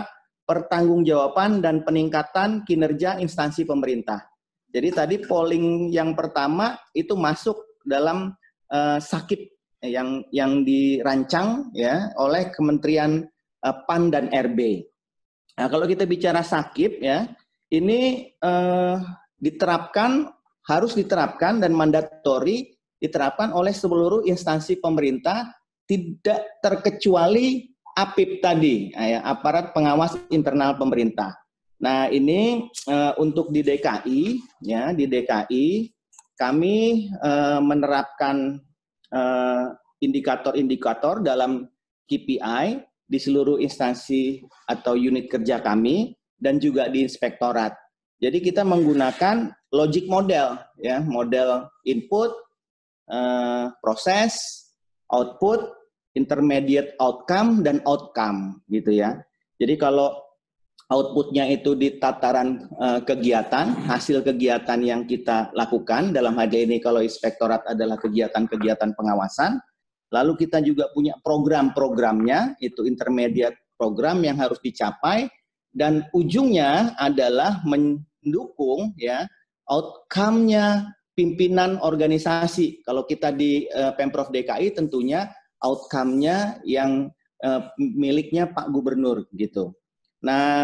pertanggungjawaban dan peningkatan kinerja instansi pemerintah. Jadi tadi polling yang pertama itu masuk dalam uh, sakit yang yang dirancang ya oleh Kementerian uh, P A N dan R B. Nah, kalau kita bicara sakit ya, ini uh, diterapkan harus diterapkan dan mandatori diterapkan oleh seluruh instansi pemerintah, tidak terkecuali A P I P tadi, ya, aparat pengawas internal pemerintah. Nah, ini uh, untuk di D K I, ya, di D K I kami uh, menerapkan indikator-indikator uh, dalam K P I di seluruh instansi atau unit kerja kami dan juga di inspektorat. Jadi kita menggunakan logic model, ya, model input, uh, proses, output, intermediate outcome dan outcome, gitu ya. Jadi kalau outputnya itu di tataran uh, kegiatan, hasil kegiatan yang kita lakukan, dalam hal ini kalau inspektorat adalah kegiatan-kegiatan pengawasan, lalu kita juga punya program-programnya, itu intermediate program yang harus dicapai, dan ujungnya adalah mendukung ya outcome-nya pimpinan organisasi. Kalau kita di uh, Pemprov D K I tentunya outcome-nya yang uh, miliknya Pak Gubernur gitu. Nah,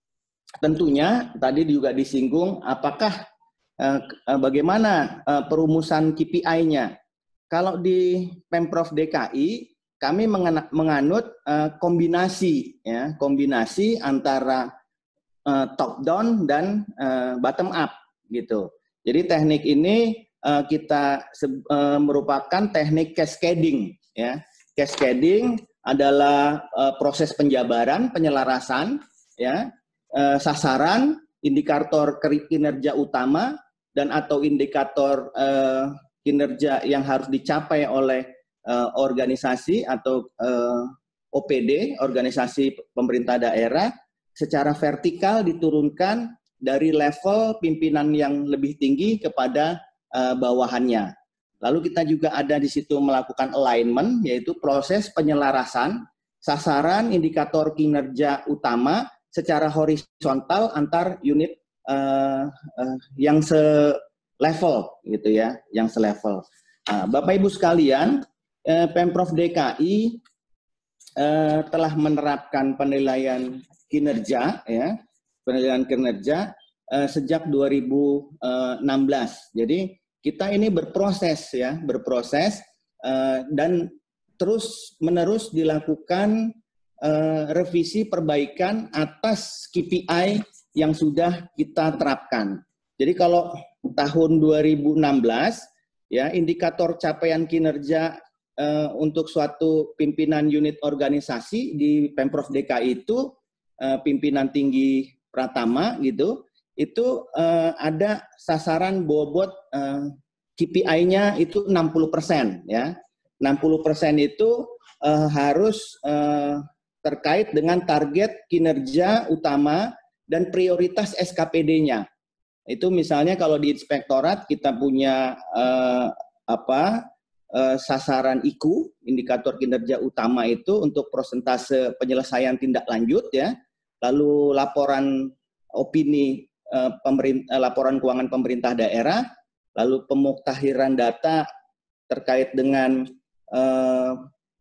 tentunya tadi juga disinggung apakah uh, bagaimana uh, perumusan K P I-nya. Kalau di Pemprov D K I kami menganut uh, kombinasi ya, kombinasi antara uh, top down dan uh, bottom up gitu. Jadi teknik ini uh, kita uh, merupakan teknik cascading ya. Cascading adalah uh, proses penjabaran, penyelarasan, ya, uh, sasaran, indikator kinerja utama dan atau indikator uh, kinerja yang harus dicapai oleh uh, organisasi atau uh, O P D, organisasi pemerintah daerah, secara vertikal diturunkan dari level pimpinan yang lebih tinggi kepada uh, bawahannya. Lalu kita juga ada di situ melakukan alignment, yaitu proses penyelarasan sasaran indikator kinerja utama secara horizontal antar unit uh, uh, yang selevel, gitu ya, yang selevel. Nah, Bapak Ibu sekalian, uh, Pemprov D K I uh, telah menerapkan penilaian kinerja, ya, penilaian kinerja uh, sejak dua ribu enam belas. Jadi kita ini berproses ya, berproses uh, dan terus menerus dilakukan uh, revisi perbaikan atas K P I yang sudah kita terapkan. Jadi kalau tahun dua ribu enam belas ya, indikator capaian kinerja uh, untuk suatu pimpinan unit organisasi di Pemprov D K I itu uh, pimpinan tinggi Pratama gitu. Itu uh, ada sasaran bobot uh, K P I-nya itu enam puluh persen ya. enam puluh persen itu uh, harus uh, terkait dengan target kinerja utama dan prioritas S K P D-nya. Itu misalnya kalau di inspektorat kita punya uh, apa uh, sasaran I Q, indikator kinerja utama itu untuk persentase penyelesaian tindak lanjut ya. Lalu laporan opini Pemerintah, laporan keuangan pemerintah daerah, lalu pemuktahiran data terkait dengan eh,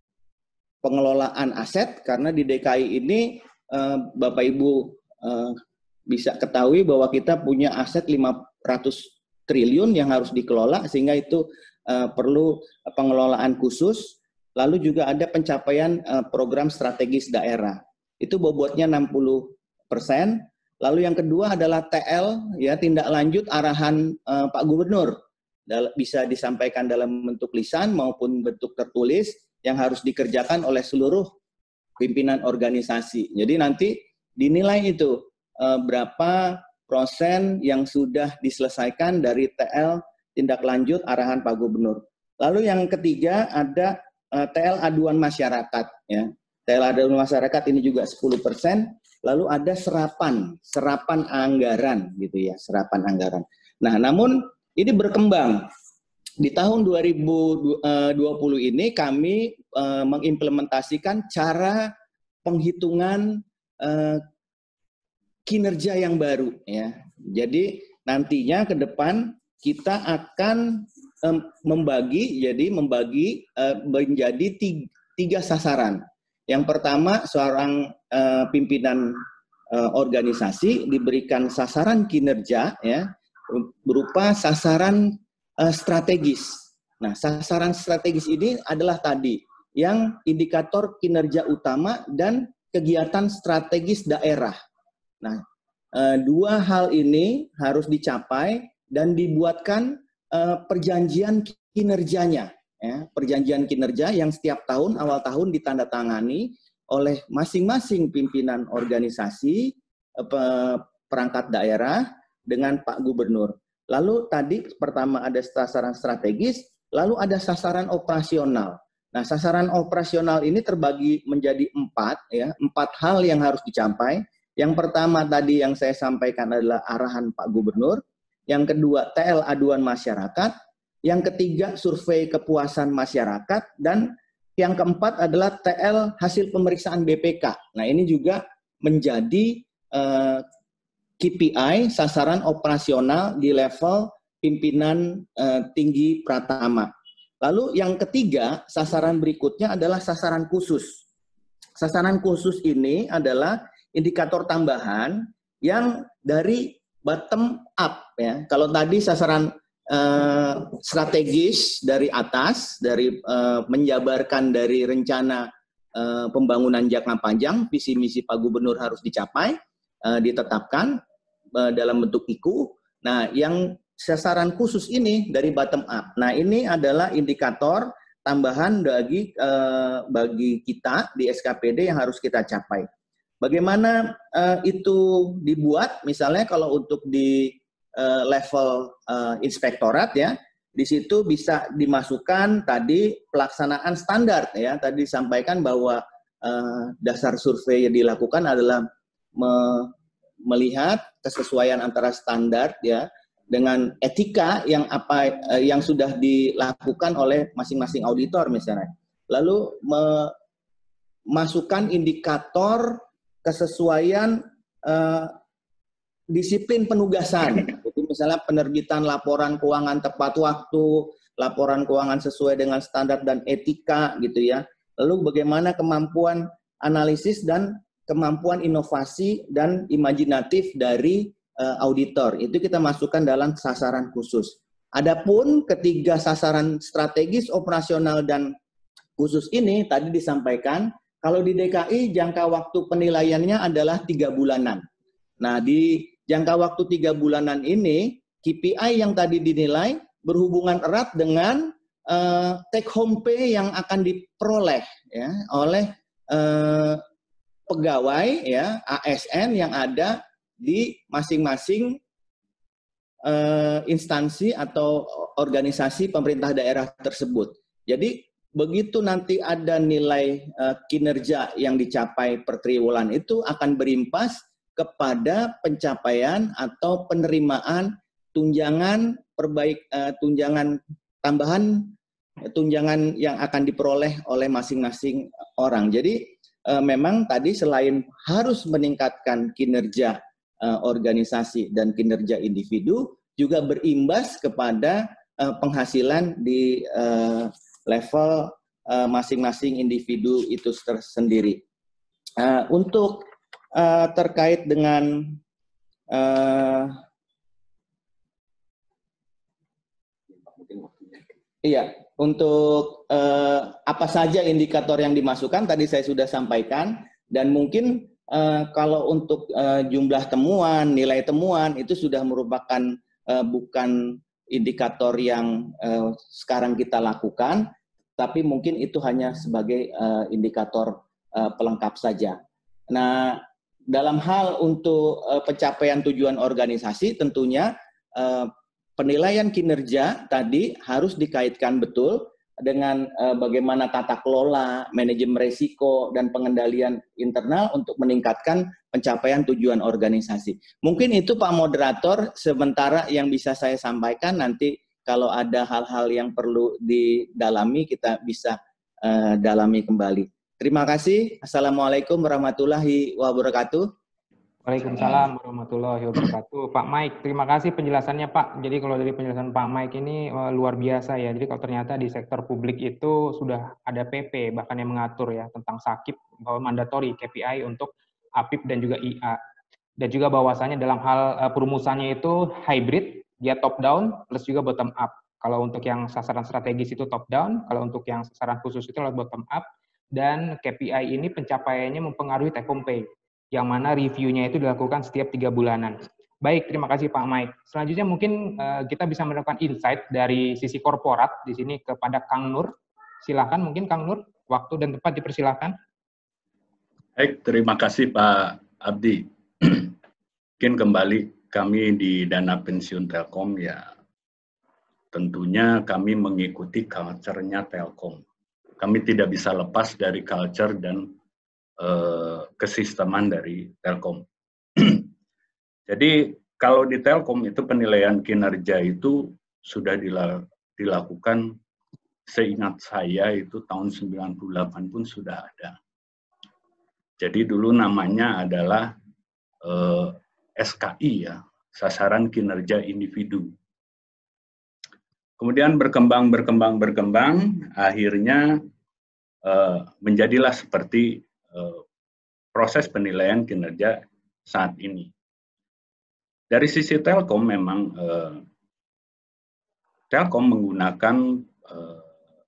pengelolaan aset, karena di D K I ini eh, Bapak Ibu eh, bisa ketahui bahwa kita punya aset lima ratus triliun yang harus dikelola, sehingga itu eh, perlu pengelolaan khusus. Lalu juga ada pencapaian eh, program strategis daerah, itu bobotnya enam puluh persen. Lalu yang kedua adalah T L, ya, tindak lanjut arahan uh, Pak Gubernur. Dal- bisa disampaikan dalam bentuk lisan maupun bentuk tertulis yang harus dikerjakan oleh seluruh pimpinan organisasi. Jadi nanti dinilai itu uh, berapa persen yang sudah diselesaikan dari T L tindak lanjut arahan Pak Gubernur. Lalu yang ketiga ada uh, T L aduan masyarakat. Ya. T L aduan masyarakat ini juga sepuluh persen. Lalu ada serapan, serapan anggaran gitu ya, serapan anggaran. Nah, namun ini berkembang. Di tahun dua ribu dua puluh ini kami uh, mengimplementasikan cara penghitungan uh, kinerja yang baru ya. Jadi nantinya ke depan kita akan um, membagi jadi membagi uh, menjadi tiga, tiga sasaran. Yang pertama, seorang uh, pimpinan uh, organisasi diberikan sasaran kinerja ya berupa sasaran uh, strategis. Nah, sasaran strategis ini adalah tadi yang indikator kinerja utama dan kegiatan strategis daerah. Nah, eh, dua hal ini harus dicapai dan dibuatkan eh, perjanjian kinerjanya. Ya, perjanjian kinerja yang setiap tahun, awal tahun ditandatangani oleh masing-masing pimpinan organisasi, eh, perangkat daerah dengan Pak Gubernur. Lalu tadi pertama ada sasaran strategis, lalu ada sasaran operasional. Nah, sasaran operasional ini terbagi menjadi empat, ya, empat hal yang harus dicapai. Yang pertama tadi yang saya sampaikan adalah arahan Pak Gubernur. Yang kedua, T L aduan masyarakat. Yang ketiga, survei kepuasan masyarakat. Dan yang keempat adalah T L hasil pemeriksaan B P K. Nah, ini juga menjadi uh, K P I, sasaran operasional di level pimpinan uh, tinggi Pratama. Lalu yang ketiga, sasaran berikutnya adalah sasaran khusus. Sasaran khusus ini adalah indikator tambahan yang dari bottom up ya. Kalau tadi sasaran eh, strategis dari atas, dari eh, menjabarkan dari rencana eh, pembangunan jangka panjang, visi misi Pak Gubernur harus dicapai, eh, ditetapkan eh, dalam bentuk I K U. Nah, yang sasaran khusus ini dari bottom up. Nah, ini adalah indikator tambahan bagi eh, bagi kita di S K P D yang harus kita capai. Bagaimana eh, itu dibuat? Misalnya kalau untuk di eh, level eh, inspektorat ya, di situ bisa dimasukkan tadi pelaksanaan standar ya. Tadi disampaikan bahwa eh, dasar survei yang dilakukan adalah me melihat kesesuaian antara standar ya dengan etika yang apa eh, yang sudah dilakukan oleh masing-masing auditor misalnya. Lalu memasukkan indikator kesesuaian eh, disiplin penugasan. Jadi misalnya penerbitan laporan keuangan tepat waktu, laporan keuangan sesuai dengan standar dan etika gitu ya. Lalu bagaimana kemampuan analisis dan kemampuan inovasi dan imajinatif dari auditor, itu kita masukkan dalam sasaran khusus. Adapun ketiga sasaran strategis, operasional, dan khusus ini tadi disampaikan, kalau di D K I jangka waktu penilaiannya adalah tiga bulanan. Nah, di jangka waktu tiga bulanan ini, K P I yang tadi dinilai berhubungan erat dengan uh, take home pay yang akan diperoleh ya, oleh uh, pegawai ya, A S N yang ada di masing-masing uh, instansi atau organisasi pemerintah daerah tersebut. Jadi begitu nanti ada nilai uh, kinerja yang dicapai per triwulan itu akan berimpas kepada pencapaian atau penerimaan tunjangan perbaik uh, tunjangan tambahan tunjangan yang akan diperoleh oleh masing-masing orang. Jadi uh, memang tadi selain harus meningkatkan kinerja Uh, organisasi dan kinerja individu juga berimbas kepada uh, penghasilan di uh, level masing-masing uh, individu itu tersendiri. Uh, untuk uh, terkait dengan uh, iya, untuk uh, apa saja indikator yang dimasukkan tadi saya sudah sampaikan dan mungkin Uh, kalau untuk uh, jumlah temuan, nilai temuan itu sudah merupakan uh, bukan indikator yang uh, sekarang kita lakukan, tapi mungkin itu hanya sebagai uh, indikator uh, pelengkap saja. Nah, dalam hal untuk uh, pencapaian tujuan organisasi, tentunya uh, penilaian kinerja tadi harus dikaitkan betul dengan uh, bagaimana tata kelola, manajemen risiko, dan pengendalian internal untuk meningkatkan pencapaian tujuan organisasi. Mungkin itu Pak Moderator, sementara yang bisa saya sampaikan, nanti kalau ada hal-hal yang perlu didalami, kita bisa uh, dalami kembali. Terima kasih. Assalamualaikum warahmatullahi wabarakatuh. Waalaikumsalam warahmatullahi wabarakatuh. Pak Mike, terima kasih penjelasannya Pak. Jadi kalau dari penjelasan Pak Mike ini uh, luar biasa ya. Jadi kalau ternyata di sektor publik itu sudah ada P P bahkan yang mengatur ya tentang sakit bahwa mandatori K P I untuk A P I P dan juga I A. Dan juga bahwasannya dalam hal uh, perumusannya itu hybrid, dia top down plus juga bottom up. Kalau untuk yang sasaran strategis itu top down, kalau untuk yang sasaran khusus itu lewat bottom up. Dan K P I ini pencapaiannya mempengaruhi take home pay, yang mana reviewnya itu dilakukan setiap tiga bulanan. Baik, terima kasih Pak Mike. Selanjutnya mungkin uh, kita bisa mendapatkan insight dari sisi korporat di sini kepada Kang Nur. Silakan mungkin Kang Nur, waktu dan tempat dipersilakan. Baik, terima kasih Pak Abdi. Mungkin kembali kami di Dana Pensiun Telkom ya, tentunya kami mengikuti culture-nya Telkom. Kami tidak bisa lepas dari culture dan uh, kesisteman dari Telkom. Jadi kalau di Telkom itu penilaian kinerja itu sudah dilakukan, seingat saya itu tahun sembilan puluh delapan pun sudah ada. Jadi dulu namanya adalah eh, S K I ya, sasaran kinerja individu. Kemudian berkembang, berkembang, berkembang, akhirnya eh, menjadilah seperti eh, proses penilaian kinerja saat ini. Dari sisi Telkom memang eh, Telkom menggunakan eh,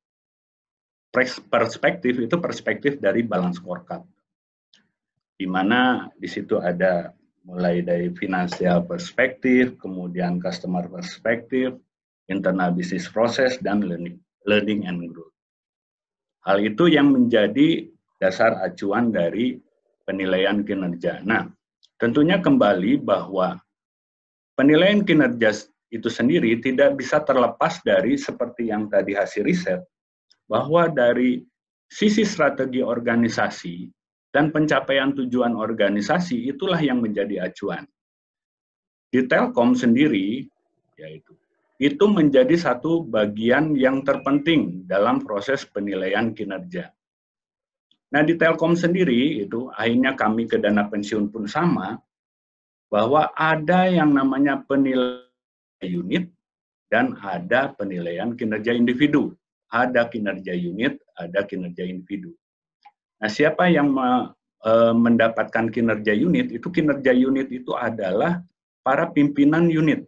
perspektif itu perspektif dari balance scorecard, di mana di situ ada mulai dari financial perspektif, kemudian customer perspektif, internal business process, dan learning, learning and growth. Hal itu yang menjadi dasar acuan dari penilaian kinerja. Nah, tentunya kembali bahwa penilaian kinerja itu sendiri tidak bisa terlepas dari seperti yang tadi hasil riset, bahwa dari sisi strategi organisasi dan pencapaian tujuan organisasi itulah yang menjadi acuan. Di Telkom sendiri, yaitu itu menjadi satu bagian yang terpenting dalam proses penilaian kinerja. Nah, di Telkom sendiri itu akhirnya kami ke Dana Pensiun pun sama, bahwa ada yang namanya penilaian unit dan ada penilaian kinerja individu. Ada kinerja unit, ada kinerja individu. Nah, siapa yang me, e, mendapatkan kinerja unit, itu kinerja unit itu adalah para pimpinan unit.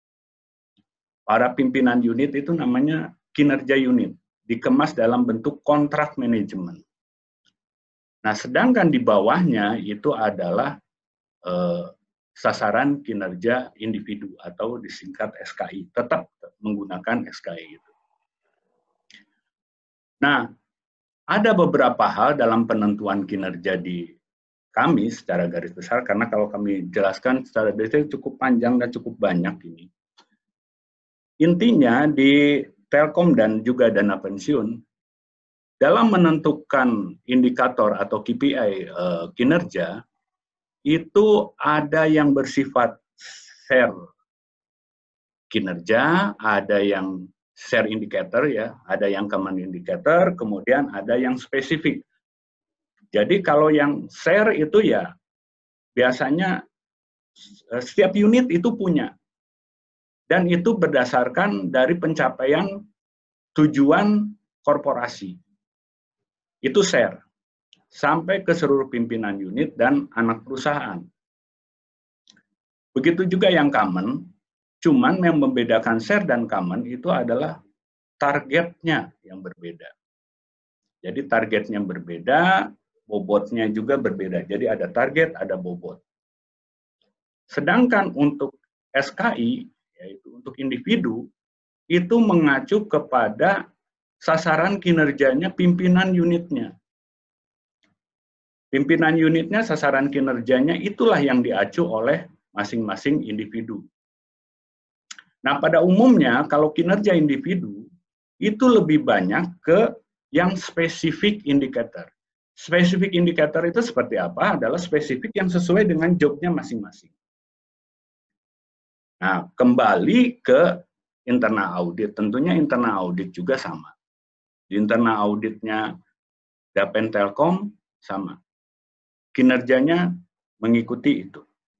Para pimpinan unit itu namanya kinerja unit, dikemas dalam bentuk kontrak manajemen. Nah, sedangkan di bawahnya itu adalah e, sasaran kinerja individu atau disingkat S K I, tetap menggunakan S K I itu. Nah, ada beberapa hal dalam penentuan kinerja di kami secara garis besar, karena kalau kami jelaskan secara detail cukup panjang dan cukup banyak ini. Intinya di Telkom dan juga Dana Pensiun, dalam menentukan indikator atau K P I eh, kinerja, itu ada yang bersifat share kinerja, ada yang share indicator ya, ada yang common indicator, kemudian ada yang spesifik. Jadi kalau yang share itu ya biasanya setiap unit itu punya, dan itu berdasarkan dari pencapaian tujuan korporasi. Itu share sampai ke seluruh pimpinan unit dan anak perusahaan. Begitu juga yang common, cuman yang membedakan share dan common itu adalah targetnya yang berbeda. Jadi targetnya berbeda, bobotnya juga berbeda. Jadi ada target, ada bobot. Sedangkan untuk S K I, yaitu untuk individu, itu mengacu kepada sasaran kinerjanya pimpinan unitnya. Pimpinan unitnya, sasaran kinerjanya itulah yang diacu oleh masing-masing individu. Nah, pada umumnya kalau kinerja individu itu lebih banyak ke yang spesifik indikator. Spesifik indikator itu seperti apa? Adalah spesifik yang sesuai dengan jobnya masing-masing. Nah, kembali ke internal audit. Tentunya internal audit juga sama. Di internal auditnya Dapen Telkom sama. Kinerjanya mengikuti itu.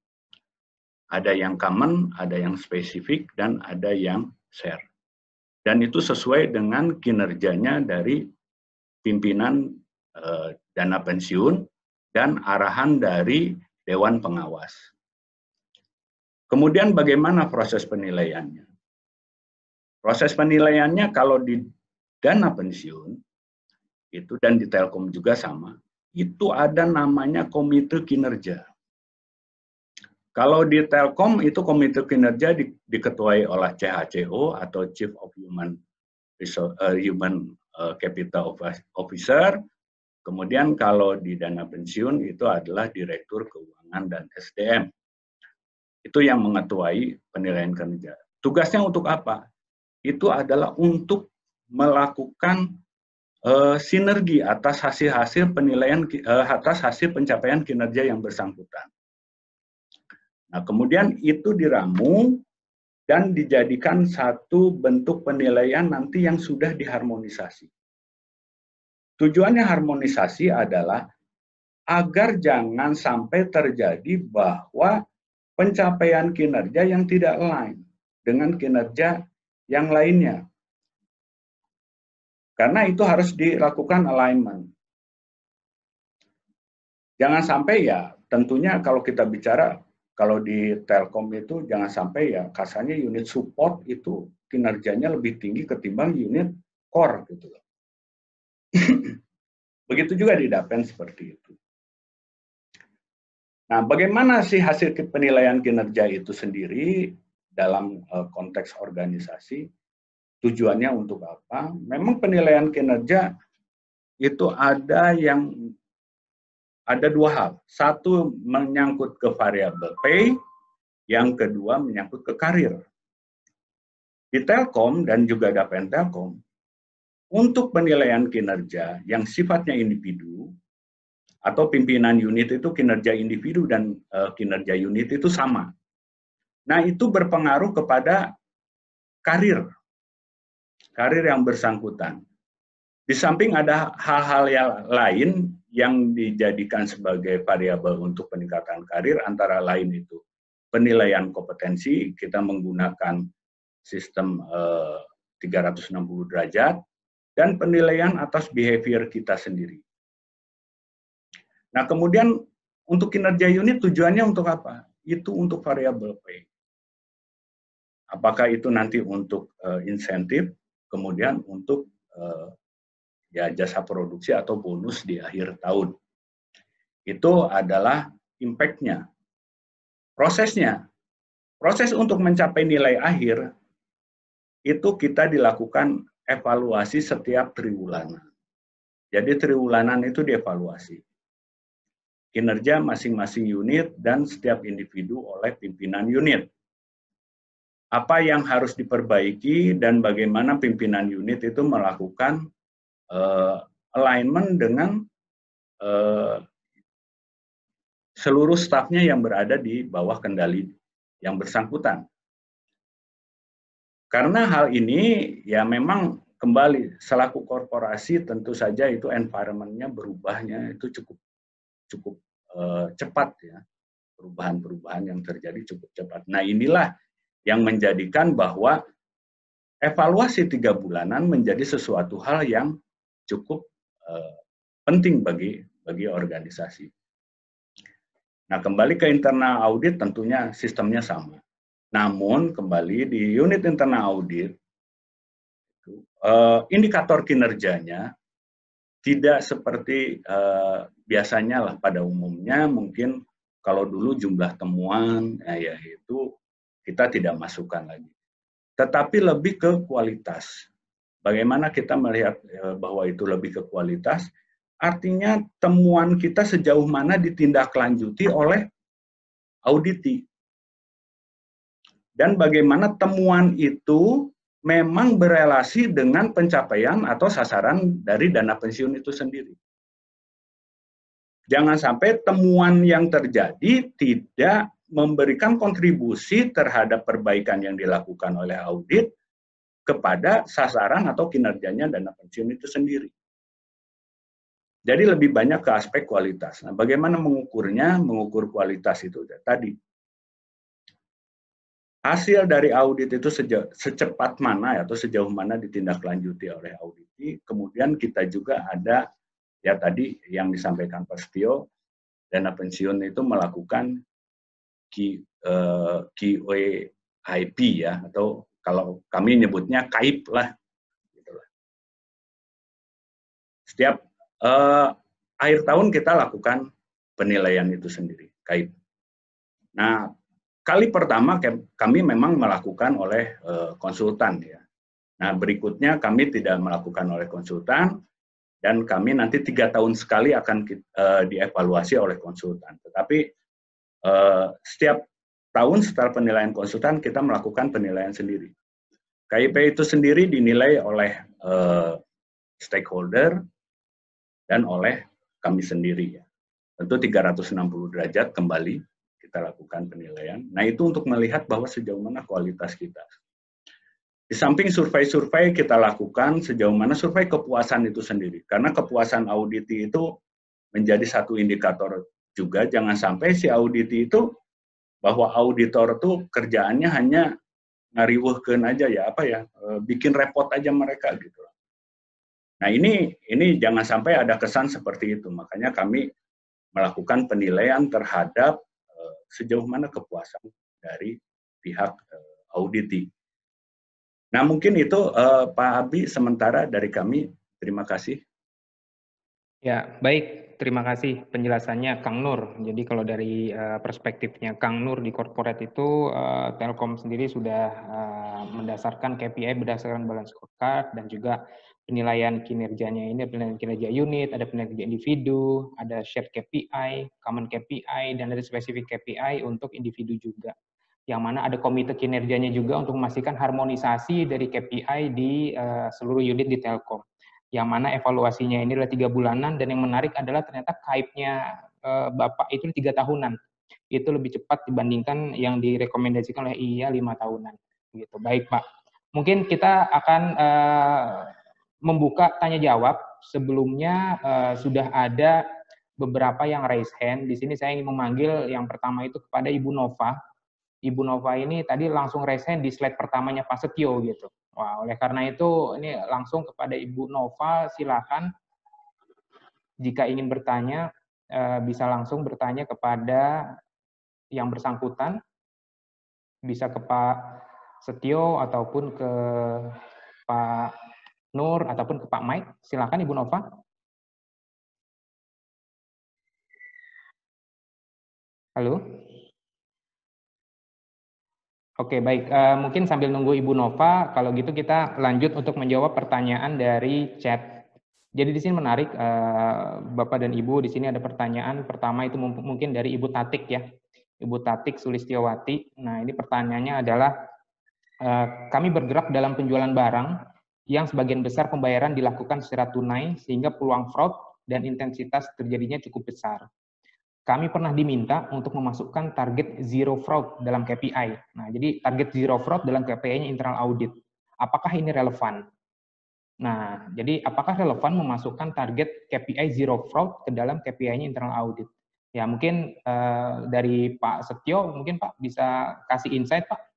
ada yang common, ada yang spesifik, dan ada yang share. Dan itu sesuai dengan kinerjanya dari pimpinan eh, dana pensiun dan arahan dari Dewan Pengawas. Kemudian bagaimana proses penilaiannya? Proses penilaiannya kalau di dana pensiun, itu dan di Telkom juga sama, itu ada namanya komite kinerja. Kalau di Telkom itu komite kinerja di, diketuai oleh C H C O atau Chief of Human Resource, uh, Human uh, Capital Officer. Kemudian kalau di dana pensiun itu adalah Direktur Keuangan dan S D M. Itu yang mengetuai penilaian kinerja. Tugasnya untuk apa? Itu adalah untuk melakukan uh, sinergi atas hasil-hasil penilaian uh, atas hasil pencapaian kinerja yang bersangkutan. Nah, kemudian itu diramu dan dijadikan satu bentuk penilaian nanti yang sudah diharmonisasi. Tujuannya harmonisasi adalah agar jangan sampai terjadi bahwa pencapaian kinerja yang tidak align dengan kinerja yang lainnya. Karena itu harus dilakukan alignment. Jangan sampai ya, tentunya kalau kita bicara, kalau di Telkom itu jangan sampai ya kasarnya unit support itu kinerjanya lebih tinggi ketimbang unit core gitu loh. Begitu juga di Dapen seperti itu. Nah, bagaimana sih hasil penilaian kinerja itu sendiri dalam uh, konteks organisasi? Tujuannya untuk apa? Memang penilaian kinerja itu ada yang ada dua hal. Satu menyangkut ke variable pay, yang kedua menyangkut ke karir. Di Telkom dan juga Dapen Telkom, untuk penilaian kinerja yang sifatnya individu, atau pimpinan unit itu kinerja individu dan uh, kinerja unit itu sama. Nah, itu berpengaruh kepada karir, karir yang bersangkutan. Di samping ada hal-hal yang lain yang dijadikan sebagai variabel untuk peningkatan karir, antara lain itu penilaian kompetensi, kita menggunakan sistem eh, tiga ratus enam puluh derajat, dan penilaian atas behavior kita sendiri. Nah, kemudian untuk kinerja unit tujuannya untuk apa? Itu untuk variable pay. Apakah itu nanti untuk uh, insentif, kemudian untuk uh, ya jasa produksi atau bonus di akhir tahun. Itu adalah impact-nya. Prosesnya, proses untuk mencapai nilai akhir, itu kita dilakukan evaluasi setiap triwulan. Jadi triwulanan itu dievaluasi. Kinerja masing-masing unit dan setiap individu oleh pimpinan unit. Apa yang harus diperbaiki dan bagaimana pimpinan unit itu melakukan uh, alignment dengan uh, seluruh stafnya yang berada di bawah kendali yang bersangkutan. Karena hal ini ya memang kembali selaku korporasi tentu saja itu environment-nya berubahnya itu cukup cukup uh, cepat ya, perubahan-perubahan yang terjadi cukup cepat. Nah, inilah yang menjadikan bahwa evaluasi tiga bulanan menjadi sesuatu hal yang cukup uh, penting bagi bagi organisasi. Nah, kembali ke internal audit tentunya sistemnya sama. Namun kembali di unit internal audit uh, indikator kinerjanya tidak seperti uh, biasanya lah pada umumnya. Mungkin kalau dulu jumlah temuan ya, ya itu kita tidak masukkan lagi. Tetapi lebih ke kualitas. Bagaimana kita melihat uh, bahwa itu lebih ke kualitas? Artinya temuan kita sejauh mana ditindaklanjuti oleh auditi. Dan bagaimana temuan itu memang berelasi dengan pencapaian atau sasaran dari dana pensiun itu sendiri. Jangan sampai temuan yang terjadi tidak memberikan kontribusi terhadap perbaikan yang dilakukan oleh audit kepada sasaran atau kinerjanya dana pensiun itu sendiri. Jadi lebih banyak ke aspek kualitas. Nah, bagaimana mengukurnya? Mengukur kualitas itu tadi. hasil dari audit itu seja, secepat mana atau sejauh mana ditindaklanjuti oleh auditi. Kemudian kita juga ada ya tadi yang disampaikan Pak Setio, dana pensiun itu melakukan Q, uh, Q A I P ya, atau kalau kami nyebutnya K A I P lah. Gitu lah. Setiap uh, akhir tahun kita lakukan penilaian itu sendiri, K A I P. Nah, kali pertama kami memang melakukan oleh uh, konsultan ya. Nah, berikutnya kami tidak melakukan oleh konsultan, dan kami nanti tiga tahun sekali akan uh, dievaluasi oleh konsultan. Tetapi uh, setiap tahun setelah penilaian konsultan kita melakukan penilaian sendiri. K I P itu sendiri dinilai oleh uh, stakeholder dan oleh kami sendiri ya. Tentu tiga ratus enam puluh derajat kembali kita lakukan penilaian. Nah, itu untuk melihat bahwa sejauh mana kualitas kita. Di samping survei-survei kita lakukan sejauh mana survei kepuasan itu sendiri. Karena kepuasan auditi itu menjadi satu indikator juga. Jangan sampai si auditi itu, bahwa auditor itu kerjaannya hanya ngariweuhkeun aja ya, apa ya, bikin repot aja mereka gitu. Nah, ini ini jangan sampai ada kesan seperti itu. Makanya kami melakukan penilaian terhadap uh, sejauh mana kepuasan dari pihak uh, auditi. Nah, mungkin itu uh, Pak Abi sementara dari kami. Terima kasih. Ya, baik. Terima kasih penjelasannya Kang Nur. Jadi kalau dari uh, perspektifnya Kang Nur di corporate itu, uh, Telkom sendiri sudah uh, mendasarkan K P I berdasarkan balance scorecard dan juga penilaian kinerjanya ini, penilaian kinerja unit, ada penilaian kinerja individu, ada shared K P I, common K P I, dan ada spesifik K P I untuk individu juga. Yang mana ada komite kinerjanya juga untuk memastikan harmonisasi dari K P I di uh, seluruh unit di Telkom. Yang mana evaluasinya ini adalah tiga bulanan, dan yang menarik adalah ternyata K A I P-nya uh, Bapak itu tiga tahunan. Itu lebih cepat dibandingkan yang direkomendasikan oleh I I A lima tahunan. Gitu. Baik Pak. Mungkin kita akan uh, membuka tanya jawab. Sebelumnya uh, sudah ada beberapa yang raise hand. Di sini saya ingin memanggil yang pertama itu kepada Ibu Nova. Ibu Nova ini tadi langsung raise hand di slide pertamanya Pak Setio gitu. Wah, oleh karena itu ini langsung kepada Ibu Nova, silakan jika ingin bertanya uh, bisa langsung bertanya kepada yang bersangkutan, bisa ke Pak Setio ataupun ke Pak Nur ataupun ke Pak Mike. Silakan Ibu Nova. Halo. Oke, baik. Uh, mungkin sambil nunggu Ibu Nova, kalau gitu kita lanjut untuk menjawab pertanyaan dari chat. Jadi di sini menarik, uh, Bapak dan Ibu, di sini ada pertanyaan. Pertama itu mungkin dari Ibu Tatik ya. Ibu Tatik Sulistiawati. Nah, ini pertanyaannya adalah, uh, kami bergerak dalam penjualan barang yang sebagian besar pembayaran dilakukan secara tunai, sehingga peluang fraud dan intensitas terjadinya cukup besar. Kami pernah diminta untuk memasukkan target zero fraud dalam K P I. Nah, jadi target zero fraud dalam K P I-nya internal audit. Apakah ini relevan? Nah, jadi apakah relevan memasukkan target K P I zero fraud ke dalam K P I-nya internal audit? Ya, mungkin uh, dari Pak Setio, mungkin Pak bisa kasih insight, Pak.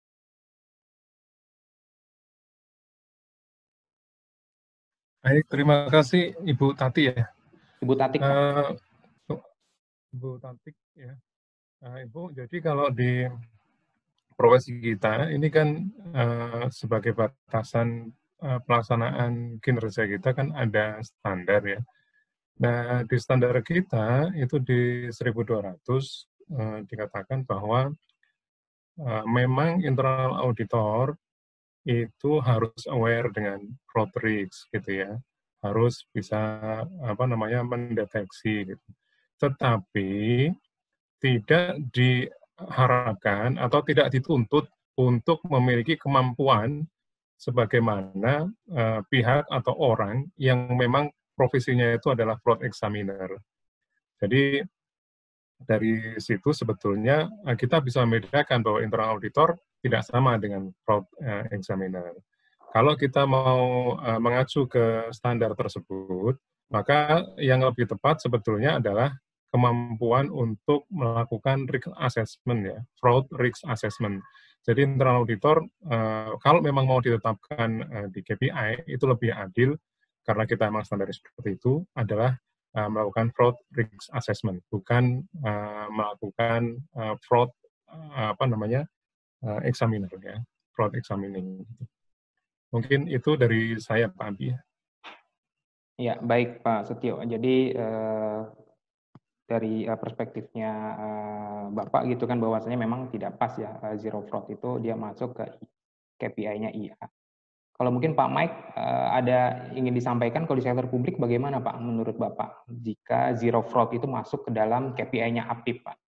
Baik, terima kasih Ibu Tati ya. Ibu Tatik, Pak. Uh, Ibu Tatik ya. Nah, Ibu, jadi kalau di profesi kita ini kan uh, sebagai batasan uh, pelaksanaan kinerja kita kan ada standar ya. Nah, di standar kita itu di seribu dua ratus uh, dikatakan bahwa uh, memang internal auditor itu harus aware dengan fraud risk gitu ya. Harus bisa apa namanya mendeteksi gitu. Tetapi tidak diharapkan atau tidak dituntut untuk memiliki kemampuan sebagaimana uh, pihak atau orang yang memang profesinya itu adalah fraud examiner. Jadi dari situ sebetulnya uh, kita bisa membedakan bahwa internal auditor tidak sama dengan fraud uh, examiner. Kalau kita mau uh, mengacu ke standar tersebut, maka yang lebih tepat sebetulnya adalah kemampuan untuk melakukan risk assessment ya, fraud risk assessment. Jadi internal auditor, uh, kalau memang mau ditetapkan uh, di K P I, itu lebih adil, karena kita memang standar seperti itu, adalah uh, melakukan fraud risk assessment, bukan uh, melakukan uh, fraud, uh, apa namanya, uh, examiner, ya, fraud examining. Mungkin itu dari saya, Pak Abi. Ya, baik Pak Setio. Jadi eh, dari uh, perspektifnya uh, Bapak gitu kan, bahwasanya memang tidak pas ya uh, zero fraud itu dia masuk ke K P I-nya I A. Kalau mungkin Pak Mike uh, ada ingin disampaikan kalau di sektor publik bagaimana Pak menurut Bapak jika zero fraud itu masuk ke dalam K P I-nya A P I P, Pak?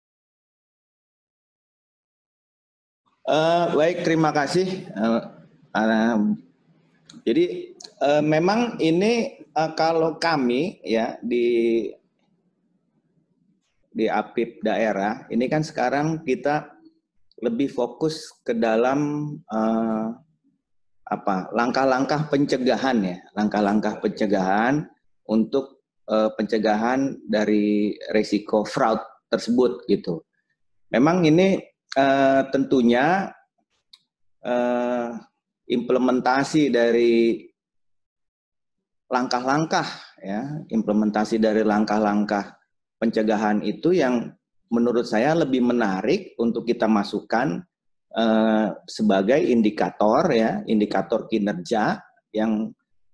Uh, baik, terima kasih. Uh, uh, jadi uh, memang ini uh, kalau kami ya di di A P I P daerah, ini kan sekarang kita lebih fokus ke dalam uh, apa langkah-langkah pencegahan ya, langkah-langkah pencegahan untuk uh, pencegahan dari risiko fraud tersebut gitu. Memang ini uh, tentunya uh, implementasi dari langkah-langkah ya, implementasi dari langkah-langkah pencegahan itu yang menurut saya lebih menarik untuk kita masukkan eh, sebagai indikator ya, indikator kinerja yang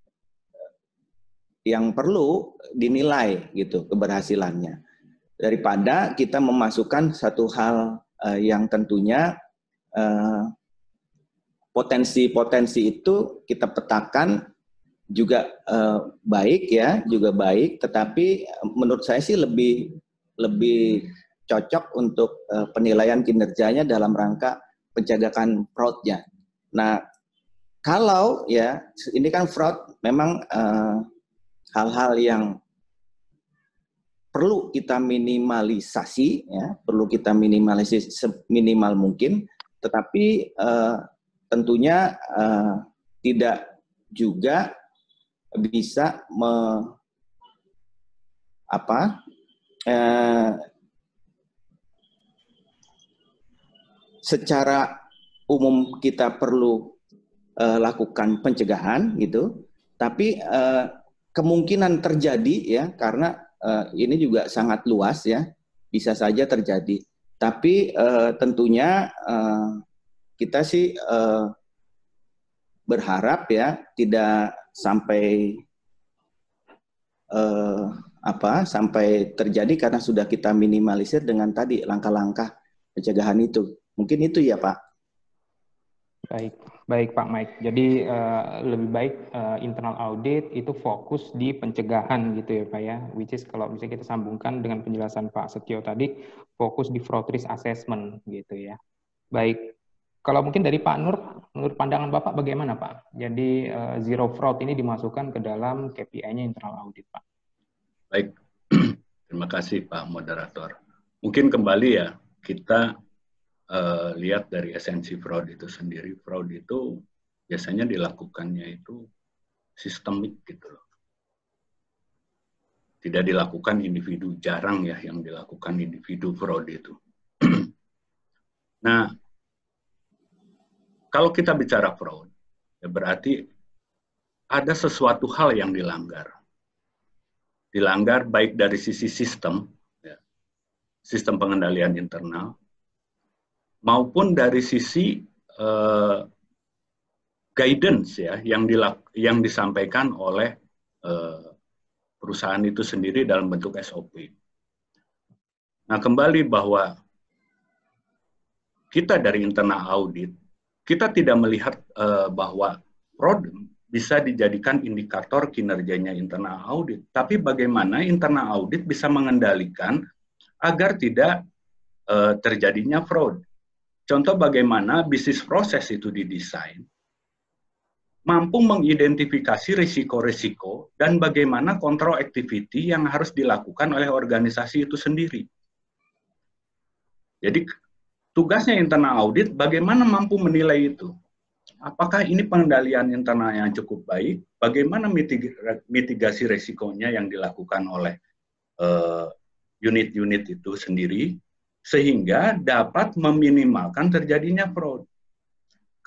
yang perlu dinilai gitu keberhasilannya, daripada kita memasukkan satu hal eh, yang tentunya potensi-potensi eh, itu kita petakan juga eh, baik ya, juga baik, tetapi menurut saya sih lebih lebih cocok untuk eh, penilaian kinerjanya dalam rangka pencegahan fraudnya. Nah, kalau ya ini kan fraud memang hal-hal eh, yang perlu kita minimalisasi ya, perlu kita minimalisasi seminimal mungkin, tetapi eh, tentunya eh, tidak juga bisa me, apa eh, secara umum kita perlu eh, lakukan pencegahan gitu, tapi eh, kemungkinan terjadi ya, karena eh, ini juga sangat luas ya, bisa saja terjadi, tapi eh, tentunya eh, kita sih eh, berharap ya tidak sampai eh, apa sampai terjadi, karena sudah kita minimalisir dengan tadi langkah-langkah pencegahan itu. Mungkin itu ya Pak. Baik, baik Pak Mike. Jadi uh, lebih baik uh, internal audit itu fokus di pencegahan gitu ya Pak ya. Which is kalau misalnya kita sambungkan dengan penjelasan Pak Setio tadi, fokus di fraud risk assessment gitu ya. Baik. Kalau mungkin dari Pak Nur, menurut pandangan Bapak bagaimana Pak? Jadi uh, zero fraud ini dimasukkan ke dalam K P I-nya internal audit Pak. Baik, terima kasih Pak Moderator. Mungkin kembali ya, kita uh, lihat dari esensi fraud itu sendiri. Fraud itu biasanya dilakukannya itu sistemik gitu loh. Tidak dilakukan individu, jarang ya yang dilakukan individu fraud itu. Nah, kalau kita bicara fraud, ya berarti ada sesuatu hal yang dilanggar. Dilanggar baik dari sisi sistem, ya, sistem pengendalian internal, maupun dari sisi uh, guidance ya yang, dilak, yang disampaikan oleh uh, perusahaan itu sendiri dalam bentuk S O P. Nah, kembali bahwa kita dari internal audit, kita tidak melihat uh, bahwa fraud bisa dijadikan indikator kinerjanya internal audit, tapi bagaimana internal audit bisa mengendalikan agar tidak uh, terjadinya fraud. Contoh bagaimana bisnis proses itu didesain, mampu mengidentifikasi risiko-risiko dan bagaimana kontrol activity yang harus dilakukan oleh organisasi itu sendiri. Jadi tugasnya internal audit bagaimana mampu menilai itu. Apakah ini pengendalian internal yang cukup baik? Bagaimana mitigasi risikonya yang dilakukan oleh unit-unit uh, itu sendiri, sehingga dapat meminimalkan terjadinya fraud.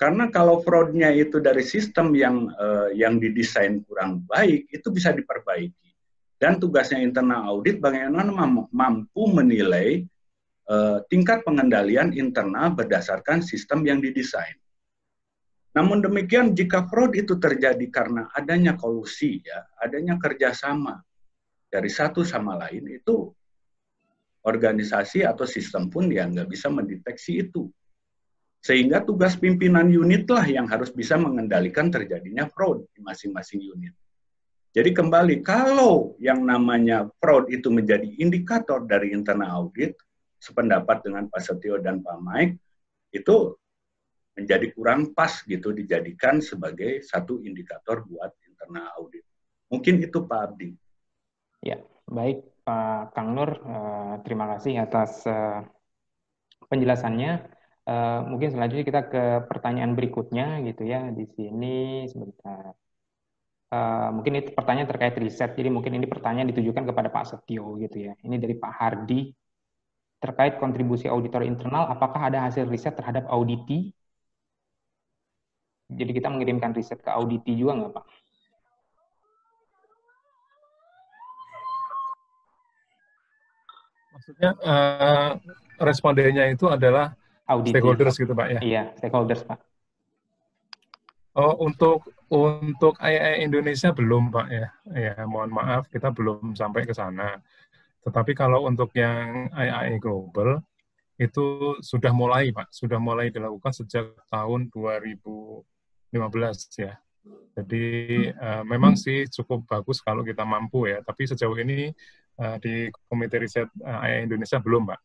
Karena kalau fraudnya itu dari sistem yang uh, yang didesain kurang baik, itu bisa diperbaiki. Dan tugasnya internal audit bagaimana mampu menilai uh, tingkat pengendalian internal berdasarkan sistem yang didesain. Namun demikian, jika fraud itu terjadi karena adanya kolusi, ya, adanya kerjasama dari satu sama lain, itu organisasi atau sistem pun ya nggak bisa mendeteksi itu. Sehingga tugas pimpinan unit lah yang harus bisa mengendalikan terjadinya fraud di masing-masing unit. Jadi kembali, kalau yang namanya fraud itu menjadi indikator dari internal audit, sependapat dengan Pak Setio dan Pak Mike, itu menjadi kurang pas gitu dijadikan sebagai satu indikator buat internal audit. Mungkin itu Pak Abdi. Ya, baik Pak Kang Nur, uh, terima kasih atas uh, penjelasannya. Uh, mungkin selanjutnya kita ke pertanyaan berikutnya gitu ya. Di sini sebentar. Uh, mungkin itu pertanyaan terkait riset. Jadi mungkin ini pertanyaan ditujukan kepada Pak Setio gitu ya. Ini dari Pak Hardi. Terkait kontribusi auditor internal, apakah ada hasil riset terhadap auditi? Jadi kita mengirimkan riset ke auditi juga nggak, Pak? Maksudnya uh, respondennya itu adalah auditi, stakeholders gitu Pak ya? Iya, stakeholders Pak. Oh, untuk untuk I A I Indonesia belum Pak ya. Ya, mohon maaf kita belum sampai ke sana. Tetapi kalau untuk yang I A I Global itu sudah mulai Pak, sudah mulai dilakukan sejak tahun dua ribu lima belas ya. Jadi uh, memang sih cukup bagus kalau kita mampu ya, tapi sejauh ini uh, di Komite Riset uh, I A I Indonesia belum, Pak.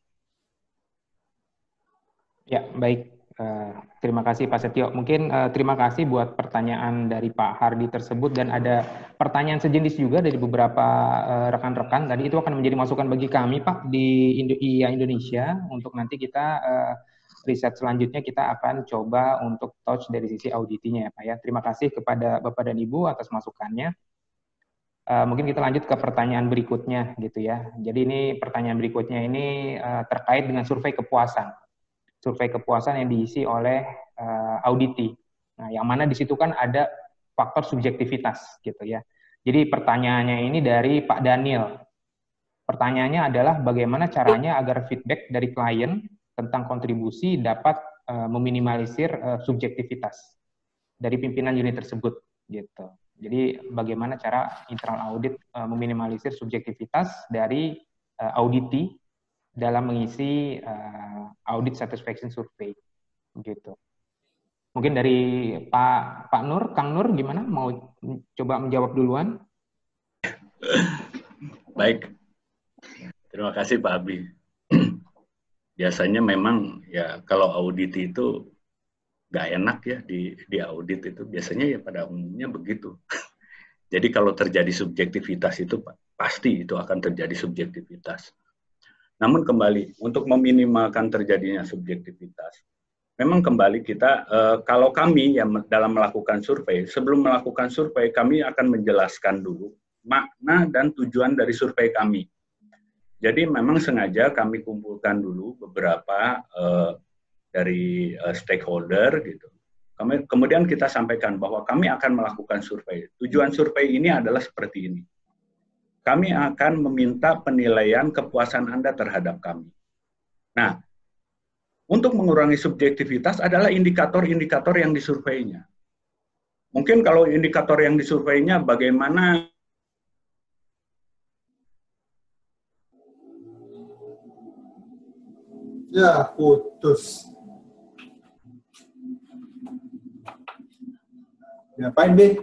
Ya, baik. Uh, terima kasih Pak Setio. Mungkin uh, terima kasih buat pertanyaan dari Pak Hardi tersebut, dan ada pertanyaan sejenis juga dari beberapa uh, rekan-rekan. Tadi itu akan menjadi masukan bagi kami Pak di Indo I A I Indonesia untuk nanti kita uh, riset selanjutnya kita akan coba untuk touch dari sisi auditinya ya Pak ya. Terima kasih kepada Bapak dan Ibu atas masukannya. Uh, mungkin kita lanjut ke pertanyaan berikutnya gitu ya. Jadi ini pertanyaan berikutnya ini uh, terkait dengan survei kepuasan. Survei kepuasan yang diisi oleh uh, auditi. Nah, yang mana di situ kan ada faktor subjektivitas gitu ya. Jadi pertanyaannya ini dari Pak Daniel. Pertanyaannya adalah bagaimana caranya agar feedback dari klien tentang kontribusi dapat uh, meminimalisir uh, subjektivitas dari pimpinan unit tersebut gitu. Jadi bagaimana cara internal audit uh, meminimalisir subjektivitas dari uh, auditi dalam mengisi uh, audit satisfaction survey gitu. Mungkin dari Pak Pak Nur, Kang Nur gimana? Mau coba menjawab duluan? Baik. Terima kasih Pak Abi. Biasanya memang ya kalau audit itu nggak enak ya di, di audit itu. Biasanya ya pada umumnya begitu. Jadi kalau terjadi subjektivitas itu pasti itu akan terjadi subjektivitas. Namun kembali, untuk meminimalkan terjadinya subjektivitas, memang kembali kita, eh, kalau kami yang dalam melakukan survei, sebelum melakukan survei kami akan menjelaskan dulu makna dan tujuan dari survei kami. Jadi memang sengaja kami kumpulkan dulu beberapa uh, dari uh, stakeholder gitu. Kami, kemudian kita sampaikan bahwa kami akan melakukan survei. Tujuan survei ini adalah seperti ini. Kami akan meminta penilaian kepuasan Anda terhadap kami. Nah, untuk mengurangi subjektivitas adalah indikator-indikator yang disurveinya. Mungkin kalau indikator yang disurveinya bagaimana Ya, putus. Ngapain, Bin?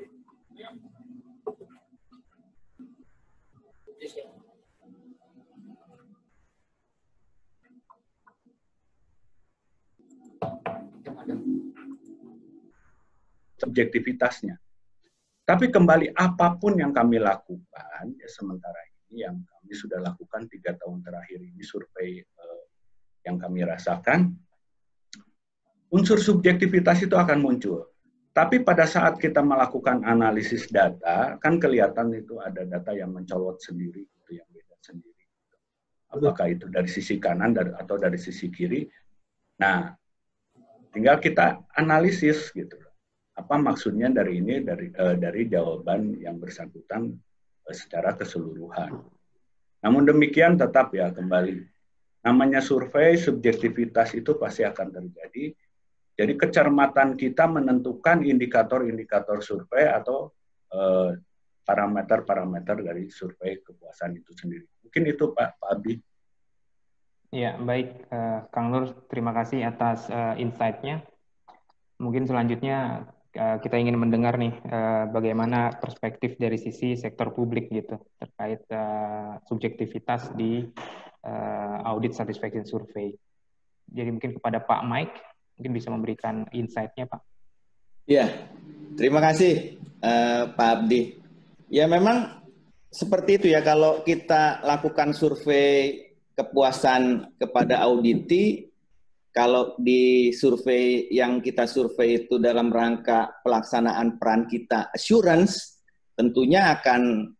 subjektivitasnya. Tapi kembali apapun yang kami lakukan, ya sementara ini yang kami sudah lakukan tiga tahun terakhir ini survei eh, yang kami rasakan, unsur subjektivitas itu akan muncul. Tapi pada saat kita melakukan analisis data, kan kelihatan itu ada data yang mencolok sendiri, itu yang beda sendiri. Apakah itu dari sisi kanan atau dari sisi kiri? Nah, tinggal kita analisis gitu. Apa maksudnya dari ini dari uh, dari jawaban yang bersangkutan uh, secara keseluruhan. Namun demikian tetap ya kembali namanya survei, subjektivitas itu pasti akan terjadi. Jadi kecermatan kita menentukan indikator-indikator survei atau uh, parameter-parameter dari survei kepuasan itu sendiri. Mungkin itu Pak, Pak Abdi. Ya, baik. Uh, Kang Nur, terima kasih atas uh, insight-nya. Mungkin selanjutnya uh, kita ingin mendengar nih uh, bagaimana perspektif dari sisi sektor publik gitu terkait uh, subjektivitas di uh, audit satisfaction survey. Jadi mungkin kepada Pak Mike, mungkin bisa memberikan insight-nya, Pak. Ya, terima kasih uh, Pak Abdi. Ya memang seperti itu ya, kalau kita lakukan survei kepuasan kepada auditi, kalau di survei yang kita survei itu dalam rangka pelaksanaan peran kita assurance, tentunya akan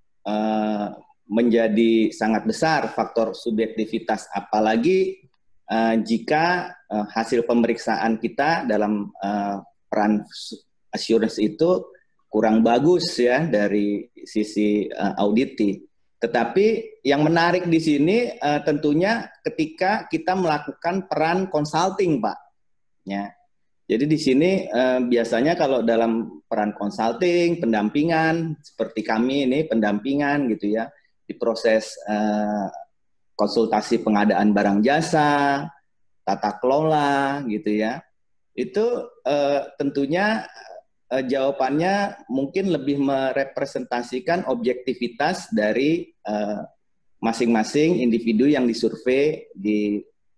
uh, menjadi sangat besar faktor subjektivitas, apalagi uh, jika uh, hasil pemeriksaan kita dalam uh, peran assurance itu kurang bagus ya dari sisi uh, auditi. Tetapi yang menarik di sini uh, tentunya ketika kita melakukan peran consulting, Pak. Ya. Jadi di sini uh, biasanya kalau dalam peran consulting, pendampingan seperti kami ini pendampingan gitu ya di proses uh, konsultasi pengadaan barang jasa, tata kelola gitu ya. Itu uh, tentunya jawabannya mungkin lebih merepresentasikan objektivitas dari masing-masing uh, individu yang disurvei di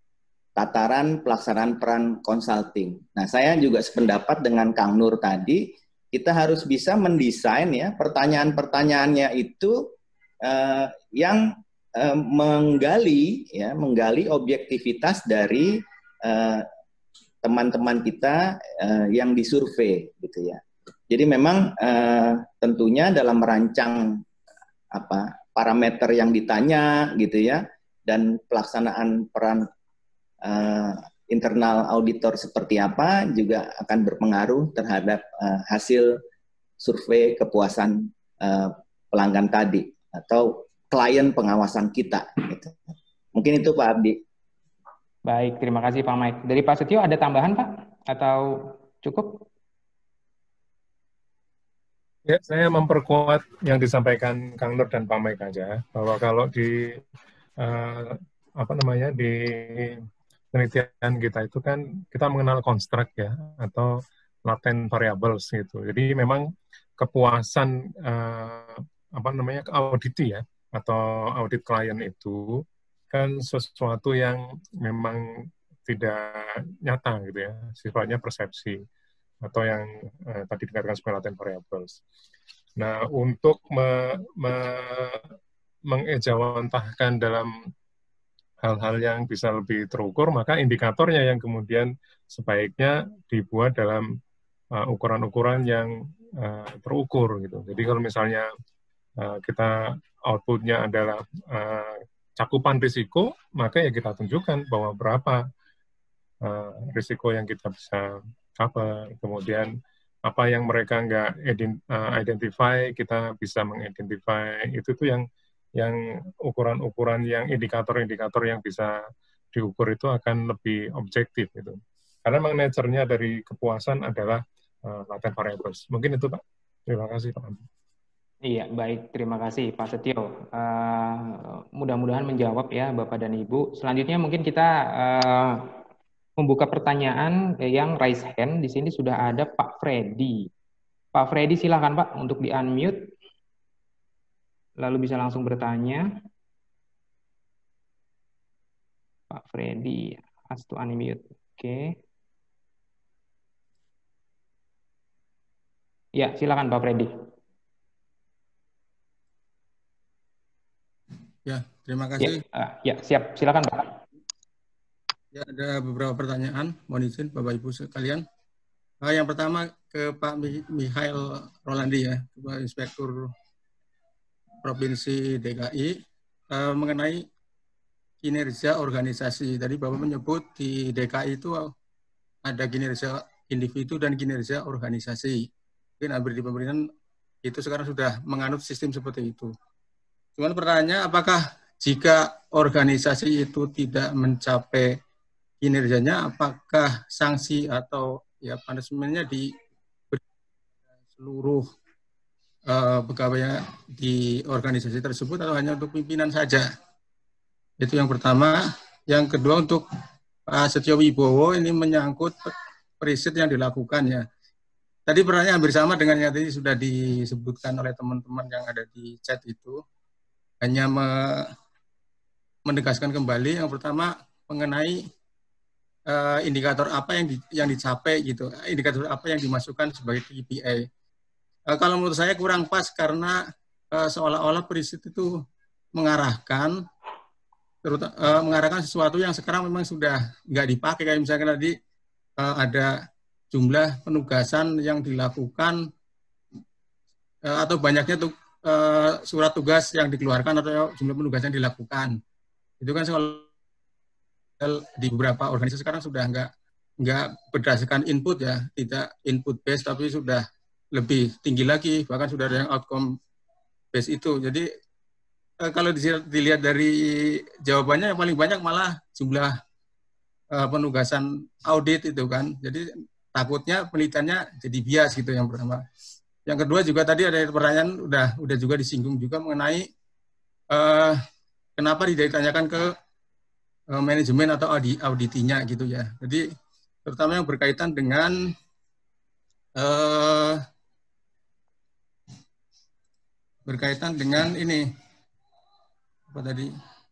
tataran pelaksanaan peran consulting. Nah, saya juga sependapat dengan Kang Nur tadi, kita harus bisa mendesain ya pertanyaan-pertanyaannya itu uh, yang uh, menggali ya menggali objektivitas dari uh, teman-teman kita uh, yang disurvei gitu ya. Jadi memang uh, tentunya dalam merancang apa parameter yang ditanya gitu ya dan pelaksanaan peran uh, internal auditor seperti apa juga akan berpengaruh terhadap uh, hasil survei kepuasan uh, pelanggan tadi atau klien pengawasan kita gitu. Mungkin itu Pak Abdi. Baik, terima kasih Pak Mike. Dari Pak Setio ada tambahan Pak? Atau cukup? Ya, saya memperkuat yang disampaikan Kang Nur dan Pak Mike aja, bahwa kalau di uh, apa namanya di penelitian kita itu kan kita mengenal construct ya atau latent variables gitu. Jadi memang kepuasan uh, apa namanya auditi ya atau audit klien itu kan sesuatu yang memang tidak nyata gitu ya, sifatnya persepsi atau yang eh, tadi dikatakan sebagai latent variables. Nah, untuk me, me, mengejawantahkan dalam hal-hal yang bisa lebih terukur, maka indikatornya yang kemudian sebaiknya dibuat dalam uh, ukuran-ukuran yang uh, terukur gitu. Jadi kalau misalnya uh, kita outputnya adalah uh, cakupan risiko, maka ya kita tunjukkan bahwa berapa uh, risiko yang kita bisa cover. Kemudian apa yang mereka nggak identify, kita bisa mengidentify. Itu tuh yang yang ukuran-ukuran, yang indikator-indikator yang bisa diukur itu akan lebih objektif gitu. Karena memang nature-nya dari kepuasan adalah uh, latent variables. Mungkin itu Pak. Terima kasih Pak. Iya, baik. Terima kasih Pak Setio. Uh, mudah-mudahan menjawab ya Bapak dan Ibu. Selanjutnya mungkin kita uh, membuka pertanyaan yang raise hand. Di sini sudah ada Pak Freddy. Pak Freddy silakan Pak untuk di-unmute. Lalu bisa langsung bertanya. Pak Freddy has to unmute. Oke. Okay. Ya, silakan Pak Freddy. Ya, terima kasih. Ya, uh, ya siap. Silakan Pak. Ya, ada beberapa pertanyaan. Mohon izin Bapak Ibu sekalian. Uh, yang pertama ke Pak Michael Rolandi ya, Kepala Inspektur Provinsi D K I uh, mengenai kinerja organisasi. Tadi Bapak menyebut di D K I itu ada kinerja individu dan kinerja organisasi. Mungkin hampir di pemerintahan itu sekarang sudah menganut sistem seperti itu. Cuman pertanyaannya, apakah jika organisasi itu tidak mencapai kinerjanya, apakah sanksi atau ya punishment-nya di seluruh uh, pegawai di organisasi tersebut atau hanya untuk pimpinan saja? Itu yang pertama. Yang kedua, untuk Pak Setio Wibowo, ini menyangkut periset yang dilakukan ya. Tadi pertanyaan hampir sama dengan yang tadi sudah disebutkan oleh teman-teman yang ada di chat itu. Hanya me menegaskan kembali, yang pertama mengenai uh, indikator apa yang di, yang dicapai gitu, indikator apa yang dimasukkan sebagai K P I. Uh, kalau menurut saya kurang pas karena uh, seolah-olah periset itu mengarahkan terutama uh, mengarahkan sesuatu yang sekarang memang sudah nggak dipakai, kayak misalnya tadi uh, ada jumlah penugasan yang dilakukan uh, atau banyaknya tuh uh, surat tugas yang dikeluarkan atau jumlah penugasan yang dilakukan. Itu kan soal di beberapa organisasi sekarang sudah nggak nggak berdasarkan input ya, tidak input based tapi sudah lebih tinggi lagi, bahkan sudah ada yang outcome based itu. Jadi eh, kalau dilihat dari jawabannya yang paling banyak malah jumlah eh, penugasan audit itu kan. Jadi takutnya penelitiannya jadi bias gitu yang pertama. Yang kedua juga tadi ada pertanyaan udah udah juga disinggung juga mengenai eh, kenapa tidak ditanyakan ke uh, manajemen atau audit, auditinya gitu ya. Jadi terutama yang berkaitan dengan uh, berkaitan dengan ini apa tadi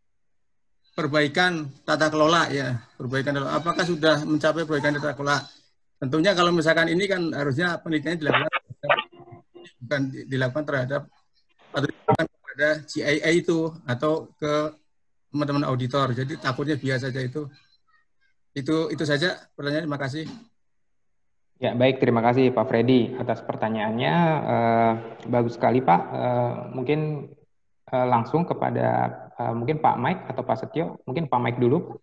perbaikan tata kelola ya, perbaikan apakah sudah mencapai perbaikan tata kelola? Tentunya kalau misalkan ini kan harusnya penelitiannya dilakukan bukan dilakukan terhadap atau dilakukan kepada G I A itu atau ke teman-teman auditor. Jadi takutnya biasa saja itu. Itu itu saja pertanyaan. Terima kasih. Ya, baik, terima kasih Pak Freddy atas pertanyaannya. Uh, bagus sekali Pak. Uh, mungkin uh, langsung kepada uh, mungkin Pak Mike atau Pak Setio. Mungkin Pak Mike dulu.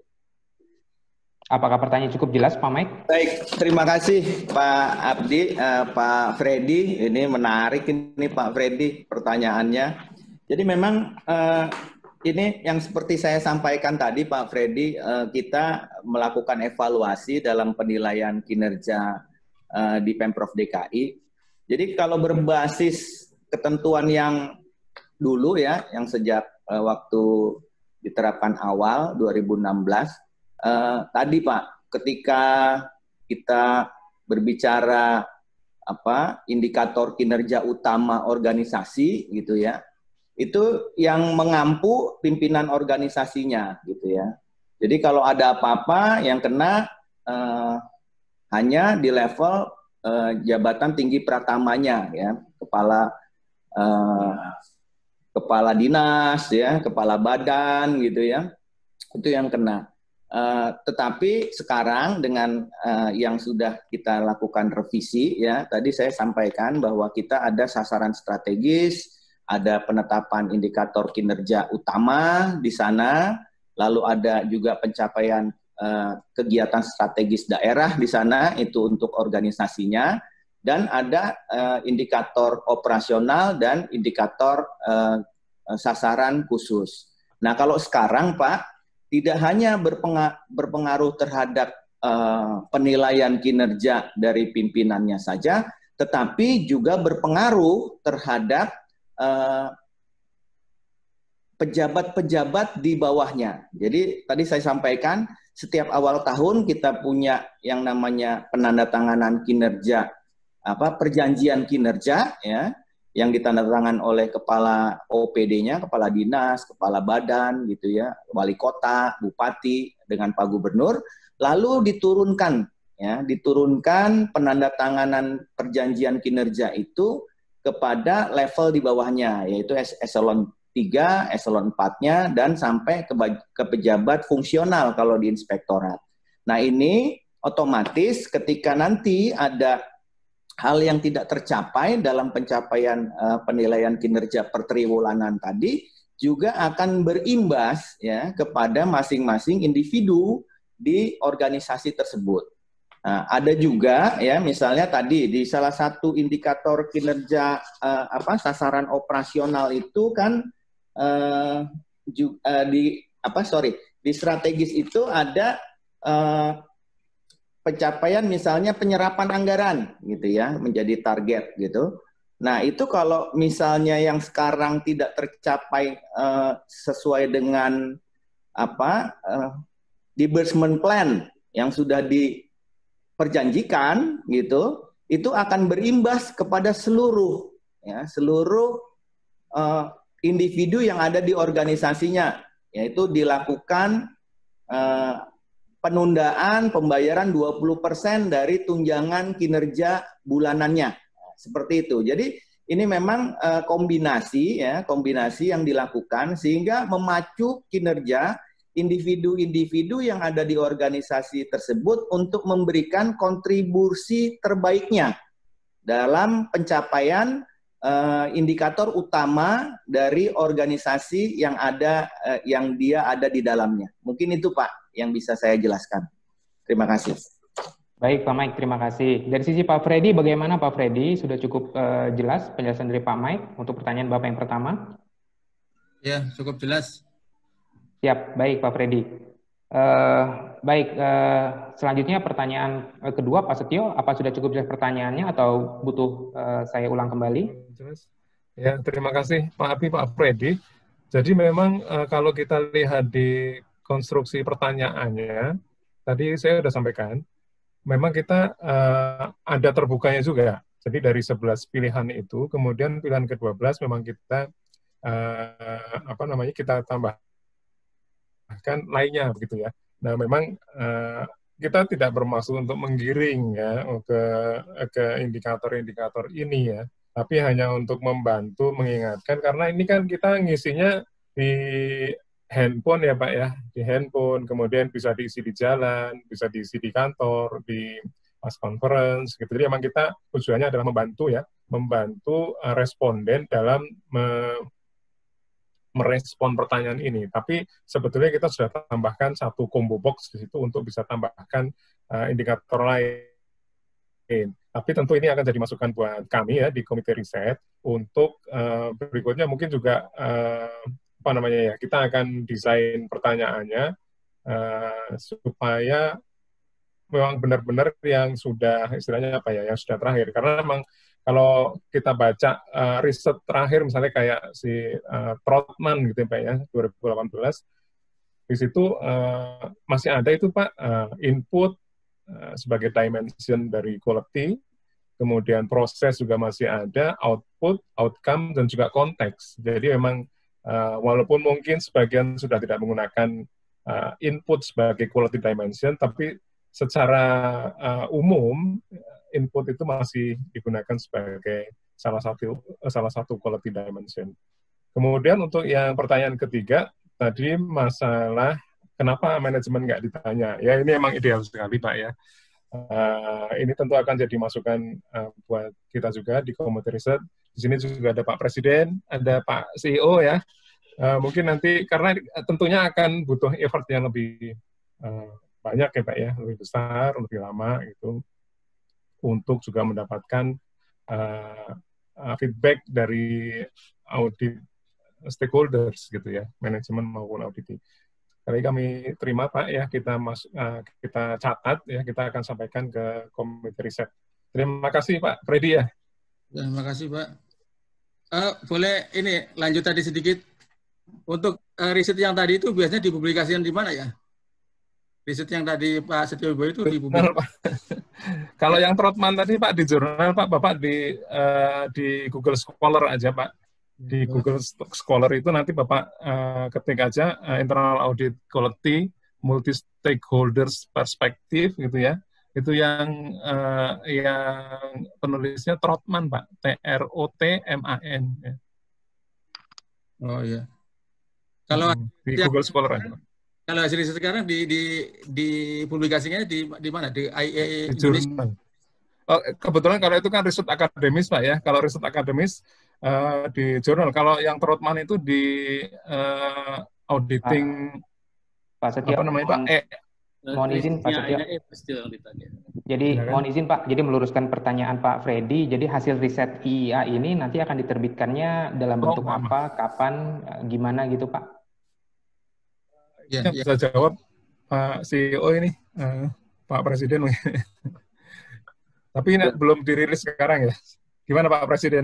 Apakah pertanyaan cukup jelas Pak Mike? Baik, terima kasih Pak Abdi, uh, Pak Freddy. Ini menarik ini Pak Freddy pertanyaannya. Jadi memang uh, ini yang seperti saya sampaikan tadi Pak Freddy, uh, kita melakukan evaluasi dalam penilaian kinerja uh, di Pemprov D K I. Jadi kalau berbasis ketentuan yang dulu ya, yang sejak uh, waktu diterapkan awal dua ribu enam belas, uh, tadi Pak, ketika kita berbicara apa indikator kinerja utama organisasi gitu ya, itu yang mengampu pimpinan organisasinya gitu ya. Jadi kalau ada apa-apa yang kena eh, hanya di level eh, jabatan tinggi pratamanya ya, kepala eh, kepala dinas ya, kepala badan gitu ya, itu yang kena. Uh, tetapi sekarang dengan uh, yang sudah kita lakukan revisi ya, tadi saya sampaikan bahwa kita ada sasaran strategis, ada penetapan indikator kinerja utama di sana, lalu ada juga pencapaian uh, kegiatan strategis daerah di sana, itu untuk organisasinya, dan ada uh, indikator operasional dan indikator uh, sasaran khusus. Nah kalau sekarang Pak, tidak hanya berpengaruh terhadap uh, penilaian kinerja dari pimpinannya saja, tetapi juga berpengaruh terhadap pejabat-pejabat uh, di bawahnya. Jadi tadi saya sampaikan, setiap awal tahun kita punya yang namanya penandatanganan kinerja, apa perjanjian kinerja, ya, yang ditandatangan oleh kepala O P D-nya, kepala dinas, kepala badan, gitu ya, wali kota, bupati, dengan Pak Gubernur, lalu diturunkan, ya, diturunkan penandatanganan perjanjian kinerja itu kepada level di bawahnya, yaitu eselon tiga, eselon empat-nya, dan sampai ke, ke pejabat fungsional kalau di inspektorat. Nah ini otomatis ketika nanti ada hal yang tidak tercapai dalam pencapaian uh, penilaian kinerja pertriwulanan tadi juga akan berimbas ya kepada masing-masing individu di organisasi tersebut. Nah, ada juga ya misalnya tadi di salah satu indikator kinerja uh, apa sasaran operasional itu kan uh, ju, uh, di apa sorry di strategis itu ada uh, pencapaian misalnya penyerapan anggaran gitu ya menjadi target gitu. Nah itu kalau misalnya yang sekarang tidak tercapai uh, sesuai dengan apa uh, disbursement plan yang sudah di perjanjikan gitu, itu akan berimbas kepada seluruh ya seluruh uh, individu yang ada di organisasinya, yaitu dilakukan uh, penundaan pembayaran dua puluh persen dari tunjangan kinerja bulanannya. Seperti itu. Jadi ini memang uh, kombinasi ya, kombinasi yang dilakukan sehingga memacu kinerja individu-individu yang ada di organisasi tersebut untuk memberikan kontribusi terbaiknya dalam pencapaian uh, indikator utama dari organisasi yang ada uh, yang dia ada di dalamnya. Mungkin itu Pak yang bisa saya jelaskan. Terima kasih. Baik Pak Mike, terima kasih. Dari sisi Pak Freddy, bagaimana Pak Freddy? Sudah cukup uh, jelas penjelasan dari Pak Mike untuk pertanyaan Bapak yang pertama? Ya, cukup jelas. Siap, baik Pak Freddy. Uh, baik, uh, selanjutnya pertanyaan uh, kedua Pak Setio, apa sudah cukup jelas pertanyaannya atau butuh uh, saya ulang kembali? Ya, terima kasih Pak Abi, Pak Freddy. Jadi memang uh, kalau kita lihat di konstruksi pertanyaannya, tadi saya sudah sampaikan, memang kita uh, ada terbukanya juga. Jadi dari sebelas pilihan itu, kemudian pilihan ke dua belas memang kita uh, apa namanya kita tambah bahkan lainnya begitu ya. Nah memang uh, kita tidak bermaksud untuk menggiring ya ke ke indikator-indikator ini ya, tapi hanya untuk membantu mengingatkan karena ini kan kita ngisinya di handphone ya Pak ya, di handphone kemudian bisa diisi di jalan, bisa diisi di kantor, di pas conference gitu. Jadi memang kita tujuannya adalah membantu ya, membantu uh, responden dalam me merespon pertanyaan ini, tapi sebetulnya kita sudah tambahkan satu combo box di situ untuk bisa tambahkan uh, indikator lain. Tapi tentu ini akan jadi masukan buat kami ya di komite riset untuk uh, berikutnya mungkin juga uh, apa namanya ya kita akan desain pertanyaannya uh, supaya memang benar-benar yang sudah istilahnya apa ya yang sudah terakhir karena memang kalau kita baca uh, riset terakhir misalnya kayak si uh, Trotman gitu Pak ya dua ribu delapan belas di situ uh, masih ada itu Pak uh, input uh, sebagai dimension dari quality, kemudian proses juga masih ada, output, outcome dan juga konteks. Jadi memang uh, walaupun mungkin sebagian sudah tidak menggunakan uh, input sebagai quality dimension, tapi secara uh, umum input itu masih digunakan sebagai salah satu salah satu quality dimension. Kemudian untuk yang pertanyaan ketiga tadi masalah kenapa manajemen nggak ditanya? Ya ini emang ideal sekali Pak ya. Uh, ini tentu akan jadi masukan uh, buat kita juga di komite riset. Di sini juga ada Pak Presiden, ada Pak C E O ya. Uh, mungkin nanti karena tentunya akan butuh effort yang lebih uh, banyak ya Pak ya, lebih besar, lebih lama gitu. Untuk juga mendapatkan uh, uh, feedback dari audit stakeholders gitu ya, manajemen maupun audit. Kali kami terima Pak ya, kita mas, uh, kita catat ya, kita akan sampaikan ke komite riset. Terima kasih Pak Freddy ya. Terima kasih Pak. Uh, boleh ini lanjut tadi sedikit untuk uh, riset yang tadi itu biasanya dipublikasikan di mana ya? Riset yang tadi Pak Setio Wibowo itu dipublikasikan. Kalau yang Trotman tadi Pak di jurnal Pak, Bapak di uh, di Google Scholar aja Pak. Di Google Scholar itu nanti Bapak uh, ketik aja uh, internal audit quality multi stakeholders perspective gitu ya. Itu yang uh, yang penulisnya Trotman Pak, T R O T M A N ya. Oh iya. Kalau hmm, di Google Scholar aja Pak. Kalau hasil riset sekarang di di di publikasinya di di mana? Di I A E Indonesia. Oh, kebetulan kalau itu kan riset akademis Pak ya. Kalau riset akademis uh, di jurnal. Kalau yang Trotman itu di uh, auditing Pak Setio, apa namanya Pak? E, Mohon izin Pak Setio. I A E pasti yang ditanya. Jadi Silakan. mohon izin Pak, jadi meluruskan pertanyaan Pak Freddy, jadi hasil riset I I A ini nanti akan diterbitkannya dalam Oh, bentuk maaf. apa, kapan, eh, gimana gitu Pak? Ya, Yang ya. bisa jawab Pak C E O ini, eh, Pak Presiden. Tapi ini belum dirilis sekarang ya. Gimana Pak Presiden?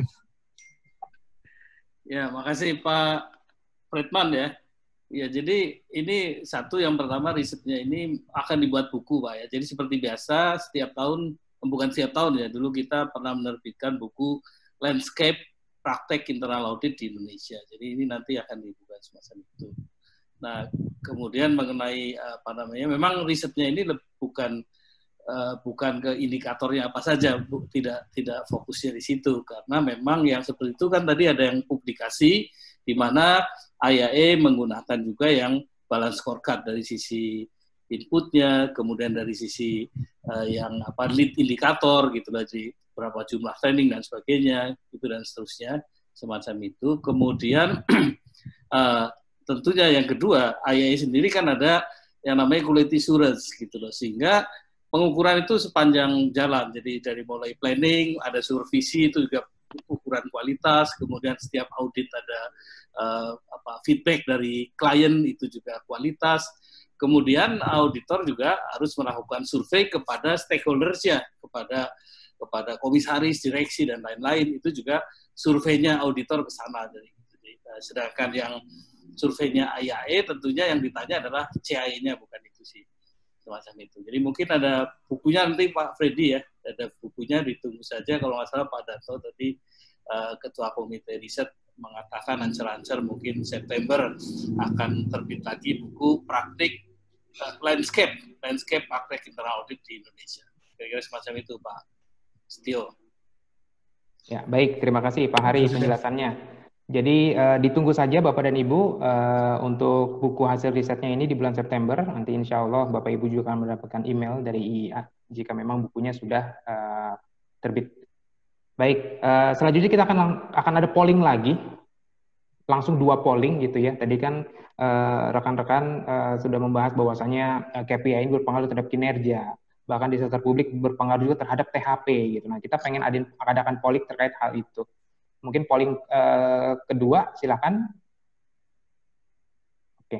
Ya, makasih Pak Fredman ya. Ya, jadi ini satu yang pertama risetnya ini akan dibuat buku Pak ya. Jadi seperti biasa setiap tahun, bukan setiap tahun ya, dulu kita pernah menerbitkan buku Landscape Praktek Internal Audit di Indonesia. Jadi ini nanti akan dibuka semacam itu. Nah, kemudian mengenai apa namanya, memang risetnya ini bukan uh, bukan ke indikatornya apa saja, bu, tidak tidak fokusnya di situ karena memang yang seperti itu kan tadi ada yang publikasi di mana I A E menggunakan juga yang balance scorecard dari sisi inputnya, kemudian dari sisi uh, yang apa lead indikator gitu dari berapa jumlah training dan sebagainya, itu dan seterusnya semacam itu. Kemudian uh, tentunya yang kedua I A E sendiri kan ada yang namanya quality assurance gitu loh, sehingga pengukuran itu sepanjang jalan. Jadi dari mulai planning, ada supervisi itu juga ukuran kualitas, kemudian setiap audit ada uh, apa feedback dari klien itu juga kualitas. Kemudian auditor juga harus melakukan survei kepada stakeholders-nya, kepada kepada komisaris, direksi dan lain-lain, itu juga surveinya auditor ke sana. Jadi, sedangkan yang surveinya I A E tentunya yang ditanya adalah C A I-nya, bukan itu sih. Semacam itu. Jadi mungkin ada bukunya nanti Pak Freddy ya, ada bukunya, ditunggu saja. Kalau nggak salah Pak Dato tadi uh, Ketua Komite Riset mengatakan ancer-ancer mungkin September akan terbit lagi buku praktik uh, landscape, landscape praktek internal audit di Indonesia. Kira-kira semacam itu Pak Setio. Ya, baik. Terima kasih Pak Hari penjelasannya. Jadi uh, ditunggu saja Bapak dan Ibu uh, untuk buku hasil risetnya ini di bulan September. Nanti insya Allah Bapak Ibu juga akan mendapatkan email dari I I A jika memang bukunya sudah uh, terbit. Baik, uh, selanjutnya kita akan akan ada polling lagi, langsung dua polling gitu ya. Tadi kan rekan-rekan uh, uh, sudah membahas bahwasannya uh, K P I ini berpengaruh terhadap kinerja, bahkan di sektor publik berpengaruh juga terhadap T H P gitu. Nah, kita pengen adain, adakan polling terkait hal itu. Mungkin polling uh, kedua, silakan. Oke.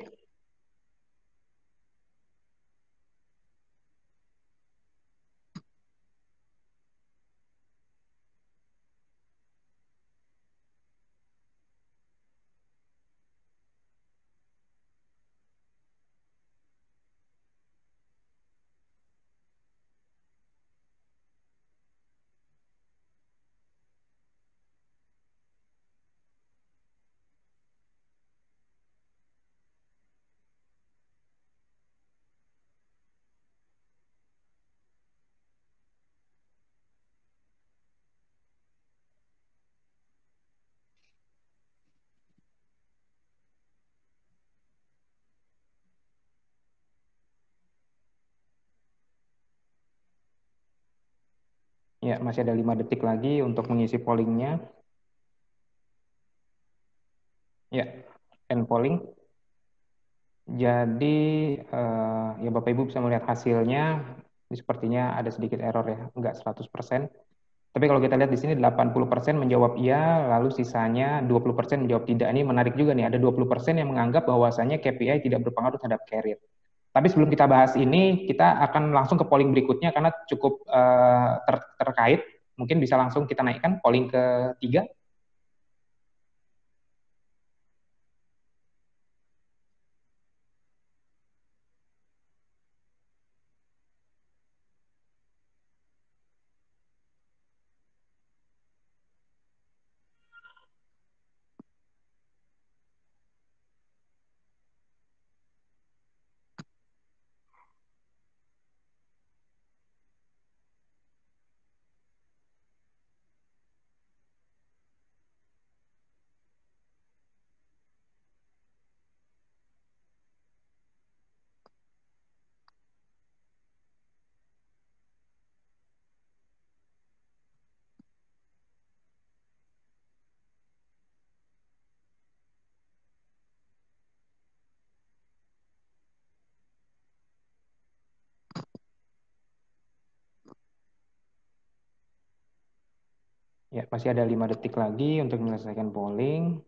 Ya, masih ada lima detik lagi untuk mengisi pollingnya. Ya, end polling. Jadi, uh, ya Bapak Ibu bisa melihat hasilnya. Ini sepertinya ada sedikit error ya, enggak seratus persen. Tapi kalau kita lihat di sini delapan puluh persen menjawab iya, lalu sisanya dua puluh persen menjawab tidak. Ini menarik juga nih, ada dua puluh persen yang menganggap bahwasannya K P I tidak berpengaruh terhadap karir. Tapi sebelum kita bahas ini, kita akan langsung ke polling berikutnya karena cukup uh, ter terkait. Mungkin bisa langsung kita naikkan polling ketiga. Ya, masih ada lima detik lagi untuk menyelesaikan polling.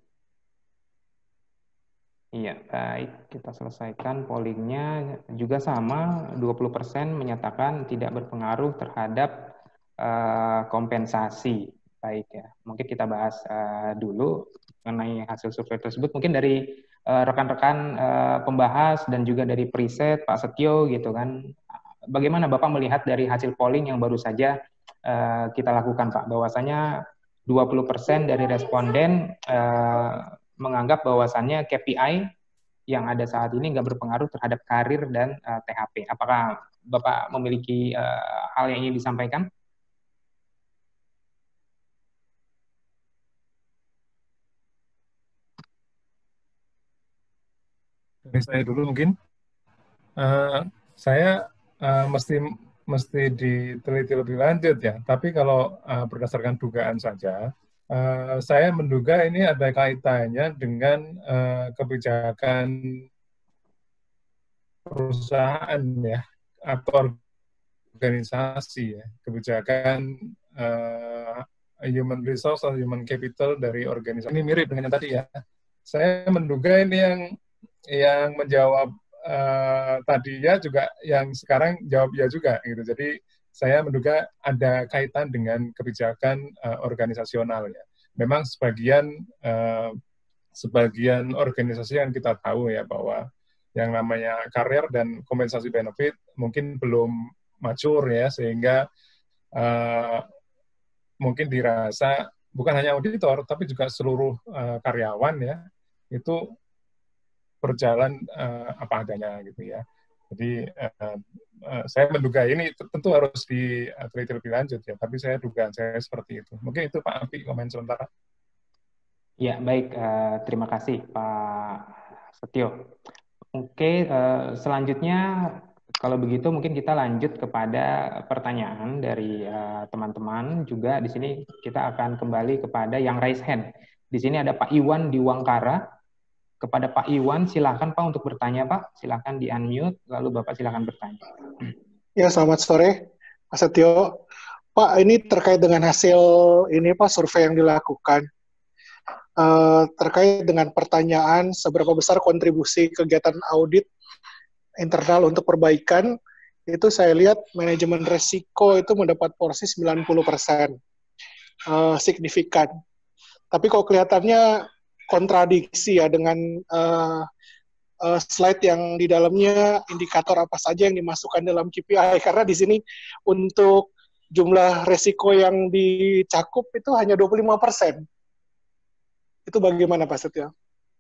Iya, baik. Kita selesaikan pollingnya. Juga sama, dua puluh persen menyatakan tidak berpengaruh terhadap uh, kompensasi. Baik ya, mungkin kita bahas uh, dulu mengenai hasil survei tersebut. Mungkin dari uh, rekan-rekan uh, pembahas dan juga dari preset, Pak Setio gitu kan. Bagaimana Bapak melihat dari hasil polling yang baru saja uh, kita lakukan, Pak? Bahwasanya dua puluh persen dari responden uh, menganggap bahwasannya K P I yang ada saat ini nggak berpengaruh terhadap karir dan uh, T H P. Apakah Bapak memiliki uh, hal yang ingin disampaikan? Dari saya dulu mungkin. Uh, saya uh, mesti mesti diteliti lebih lanjut ya. Tapi kalau uh, berdasarkan dugaan saja, Uh, saya menduga ini ada kaitannya dengan uh, kebijakan perusahaan ya atau organisasi ya, kebijakan uh, human resource atau human capital dari organisasi. Ini mirip dengan yang tadi ya. Saya menduga ini yang yang menjawab uh, tadinya juga yang sekarang jawab ya juga gitu. Jadi saya menduga ada kaitan dengan kebijakan uh, organisasional ya. Memang sebagian uh, sebagian organisasi yang kita tahu ya bahwa yang namanya karir dan kompensasi benefit mungkin belum mature ya, sehingga uh, mungkin dirasa bukan hanya auditor tapi juga seluruh uh, karyawan ya itu berjalan uh, apa adanya gitu ya. Jadi uh, uh, saya menduga ini tentu harus diteliti lebih lanjut ya, tapi saya dugaan saya seperti itu. Mungkin itu Pak Api komen sementara. Ya baik, uh, terima kasih Pak Setio. Oke, uh, selanjutnya kalau begitu mungkin kita lanjut kepada pertanyaan dari teman-teman. Uh, juga di sini kita akan kembali kepada yang raise hand. Di sini ada Pak Iwan Diwangkara. Kepada Pak Iwan, silakan Pak untuk bertanya Pak. Silakan di-unmute, lalu Bapak silakan bertanya. Ya, selamat sore Pak Setio. Pak, ini terkait dengan hasil ini Pak, survei yang dilakukan. Uh, terkait dengan pertanyaan seberapa besar kontribusi kegiatan audit internal untuk perbaikan, itu saya lihat manajemen resiko itu mendapat porsi sembilan puluh persen. Uh, signifikan. Tapi kok kelihatannya kontradiksi ya dengan uh, uh, slide yang di dalamnya indikator apa saja yang dimasukkan dalam K P I, karena di sini untuk jumlah resiko yang dicakup itu hanya dua puluh lima persen. Itu bagaimana Pak Setio?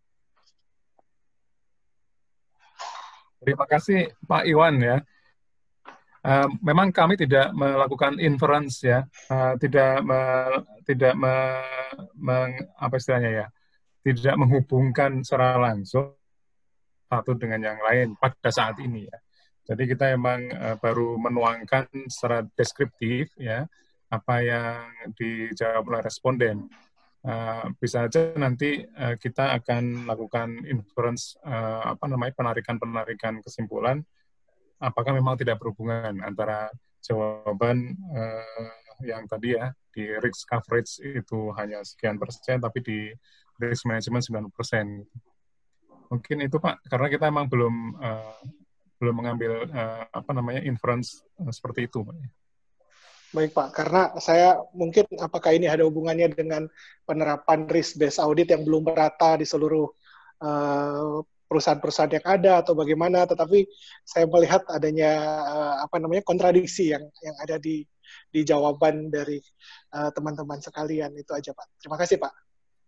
Terima kasih Pak Iwan ya. Uh, memang kami tidak melakukan inference ya, uh, tidak me, tidak me, meng, apa istilahnya ya, tidak menghubungkan secara langsung satu dengan yang lain pada saat ini ya. Jadi kita memang uh, baru menuangkan secara deskriptif ya apa yang dijawab oleh responden. Uh, bisa saja nanti uh, kita akan lakukan inference uh, apa namanya penarikan-penarikan kesimpulan apakah memang tidak berhubungan antara jawaban uh, yang tadi ya di risk coverage itu hanya sekian persen tapi di risk management sembilan puluh persen. Mungkin itu Pak, karena kita memang belum uh, belum mengambil uh, apa namanya inference uh, seperti itu Pak. Baik Pak, karena saya mungkin apakah ini ada hubungannya dengan penerapan risk-based audit yang belum merata di seluruh uh, perusahaan-perusahaan yang ada atau bagaimana, tetapi saya melihat adanya uh, apa namanya kontradiksi yang yang ada di di jawaban dari uh, teman-teman sekalian. Itu aja Pak. Terima kasih Pak.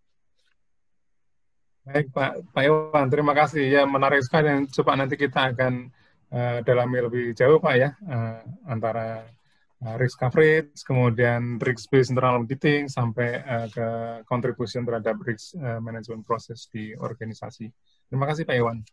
Baik Pak, Pak Iwan, terima kasih. Ya menarik sekali, coba nanti kita akan uh, dalami lebih jauh Pak ya, uh, antara risk coverage, kemudian risk-based internal auditing, sampai uh, ke contribution terhadap risk uh, management proses di organisasi. Terima kasih Pak Iwan.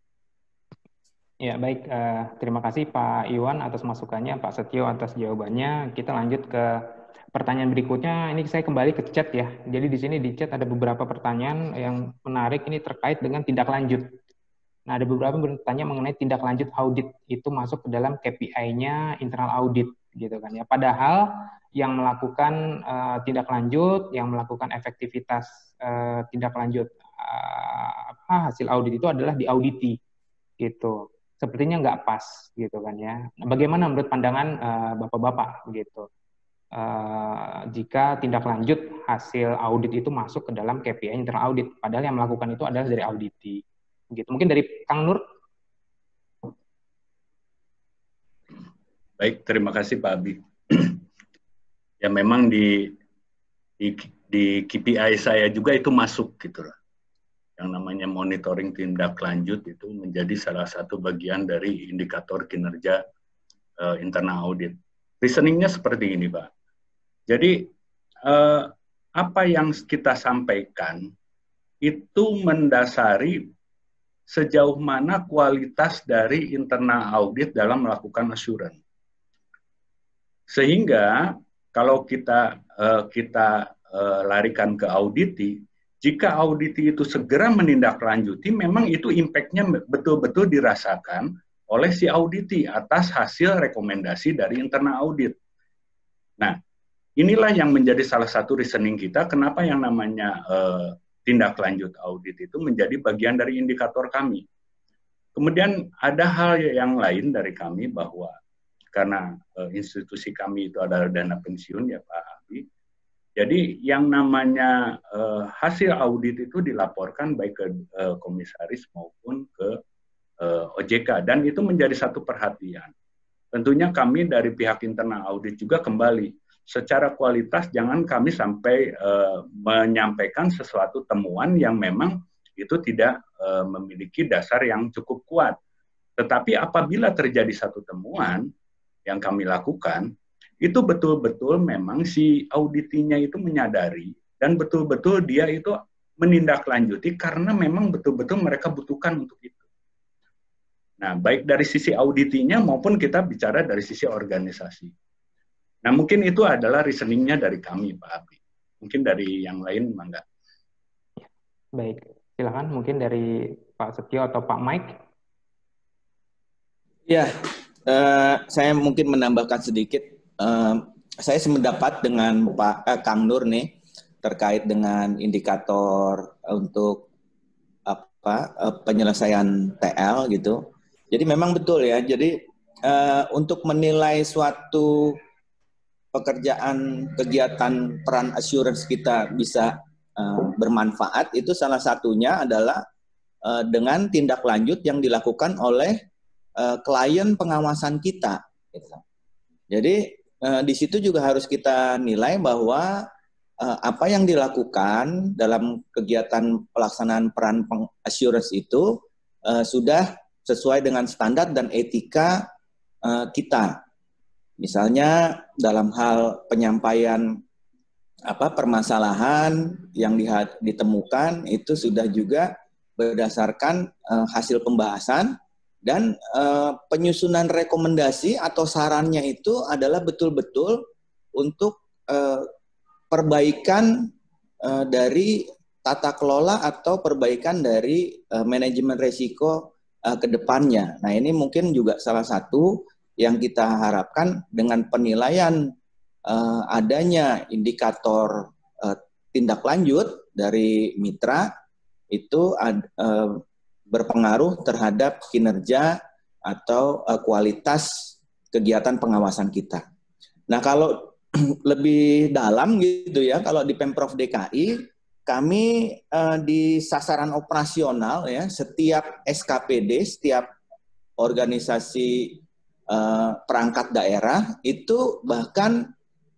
Ya baik, uh, terima kasih Pak Iwan atas masukannya, Pak Setio atas jawabannya. Kita lanjut ke pertanyaan berikutnya. Ini saya kembali ke chat ya. Jadi di sini di chat ada beberapa pertanyaan yang menarik ini terkait dengan tindak lanjut. Nah, ada beberapa pertanyaan mengenai tindak lanjut audit. Itu masuk ke dalam K P I-nya internal audit. gitu kan ya. Padahal yang melakukan uh, tindak lanjut, yang melakukan efektivitas uh, tindak lanjut uh, apa hasil audit itu adalah diauditi gitu. Sepertinya nggak pas gitu kan ya. Nah, bagaimana menurut pandangan uh, bapak-bapak gitu? Uh, jika tindak lanjut hasil audit itu masuk ke dalam K P I internal audit, padahal yang melakukan itu adalah dari auditi. Gitu. Mungkin dari Kang Nur. Baik, terima kasih Pak Abi. Ya memang di, di di K P I saya juga itu masuk gitu lah. Yang namanya monitoring tindak lanjut itu menjadi salah satu bagian dari indikator kinerja uh, internal audit. Reasoningnya seperti ini, Pak. Jadi uh, apa yang kita sampaikan itu mendasari sejauh mana kualitas dari internal audit dalam melakukan assurance. Sehingga kalau kita uh, kita uh, larikan ke auditi, jika auditi itu segera menindaklanjuti, memang itu impact-nya betul-betul dirasakan oleh si auditi atas hasil rekomendasi dari internal audit. Nah, inilah yang menjadi salah satu reasoning kita kenapa yang namanya uh, tindak lanjut audit itu menjadi bagian dari indikator kami. Kemudian ada hal yang lain dari kami bahwa karena uh, institusi kami itu adalah dana pensiun ya Pak Abi. Jadi yang namanya uh, hasil audit itu dilaporkan baik ke uh, komisaris maupun ke uh, O J K dan itu menjadi satu perhatian. Tentunya kami dari pihak internal audit juga kembali secara kualitas jangan kami sampai uh, menyampaikan sesuatu temuan yang memang itu tidak uh, memiliki dasar yang cukup kuat. Tetapi apabila terjadi satu temuan yang kami lakukan, itu betul-betul memang si auditinya itu menyadari dan betul-betul dia itu menindaklanjuti karena memang betul-betul mereka butuhkan untuk itu. Nah, baik dari sisi auditinya maupun kita bicara dari sisi organisasi. Nah, mungkin itu adalah reasoningnya dari kami, Pak Abi. Mungkin dari yang lain, Mangga. Baik, silakan mungkin dari Pak Setio atau Pak Mike. Ya, uh, saya mungkin menambahkan sedikit. Uh, saya sependapat dengan Pak eh, Kang Nur nih terkait dengan indikator untuk apa uh, penyelesaian T L gitu. Jadi memang betul ya. Jadi uh, untuk menilai suatu pekerjaan kegiatan peran assurance kita bisa uh, bermanfaat itu salah satunya adalah uh, dengan tindak lanjut yang dilakukan oleh uh, klien pengawasan kita. Gitu. Jadi uh, di situ juga harus kita nilai bahwa uh, apa yang dilakukan dalam kegiatan pelaksanaan peran assurance itu uh, sudah sesuai dengan standar dan etika uh, kita. Misalnya dalam hal penyampaian apa permasalahan yang ditemukan itu sudah juga berdasarkan uh, hasil pembahasan dan uh, penyusunan rekomendasi atau sarannya itu adalah betul-betul untuk uh, perbaikan uh, dari tata kelola atau perbaikan dari uh, manajemen risiko uh, ke depannya. Nah, ini mungkin juga salah satu yang kita harapkan dengan penilaian uh, adanya indikator uh, tindak lanjut dari mitra itu ad, uh, berpengaruh terhadap kinerja atau uh, kualitas kegiatan pengawasan kita. Nah, kalau lebih dalam gitu ya, kalau di Pemprov D K I kami uh, di sasaran operasional ya, setiap S K P D, setiap organisasi Uh, perangkat daerah itu bahkan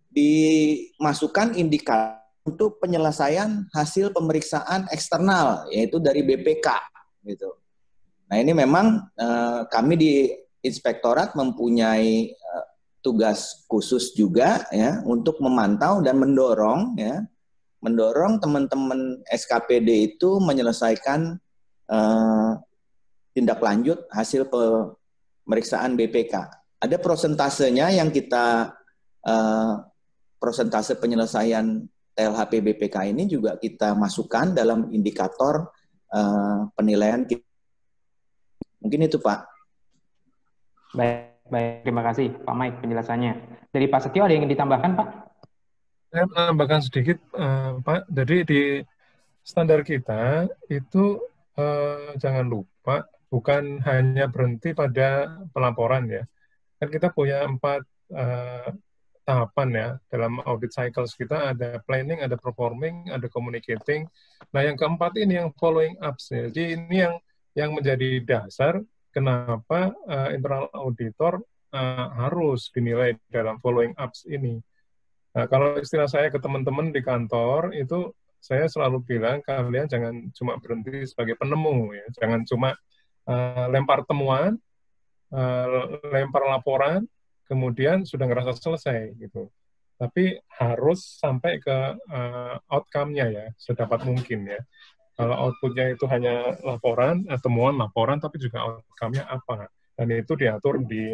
dimasukkan indikator untuk penyelesaian hasil pemeriksaan eksternal yaitu dari B P K gitu. Nah, ini memang uh, kami di inspektorat mempunyai uh, tugas khusus juga ya untuk memantau dan mendorong ya mendorong teman-teman S K P D itu menyelesaikan uh, tindak lanjut hasil pe pemeriksaan B P K. Ada prosentasenya yang kita uh, prosentase penyelesaian T L H P B P K ini juga kita masukkan dalam indikator uh, penilaian kita. Mungkin itu Pak. Baik, baik. Terima kasih Pak Mike penjelasannya. Dari Pak Setio ada yang ingin ditambahkan, Pak? Saya menambahkan sedikit, uh, Pak. Jadi di standar kita itu uh, jangan lupa bukan hanya berhenti pada pelaporan ya. Kan kita punya empat uh, tahapan ya dalam audit cycles kita, ada planning, ada performing, ada communicating. Nah yang keempat ini yang following up. Jadi ini yang yang menjadi dasar kenapa uh, internal auditor uh, harus dinilai dalam following ups ini. Nah, kalau istilah saya ke teman-teman di kantor itu saya selalu bilang kalian jangan cuma berhenti sebagai penemu ya, jangan cuma uh, lempar temuan, uh, lempar laporan, kemudian sudah ngerasa selesai gitu. Tapi harus sampai ke uh, outcome-nya ya, sedapat mungkin ya. Kalau output-nya itu hanya laporan, eh, temuan laporan, tapi juga outcome-nya apa. Dan itu diatur di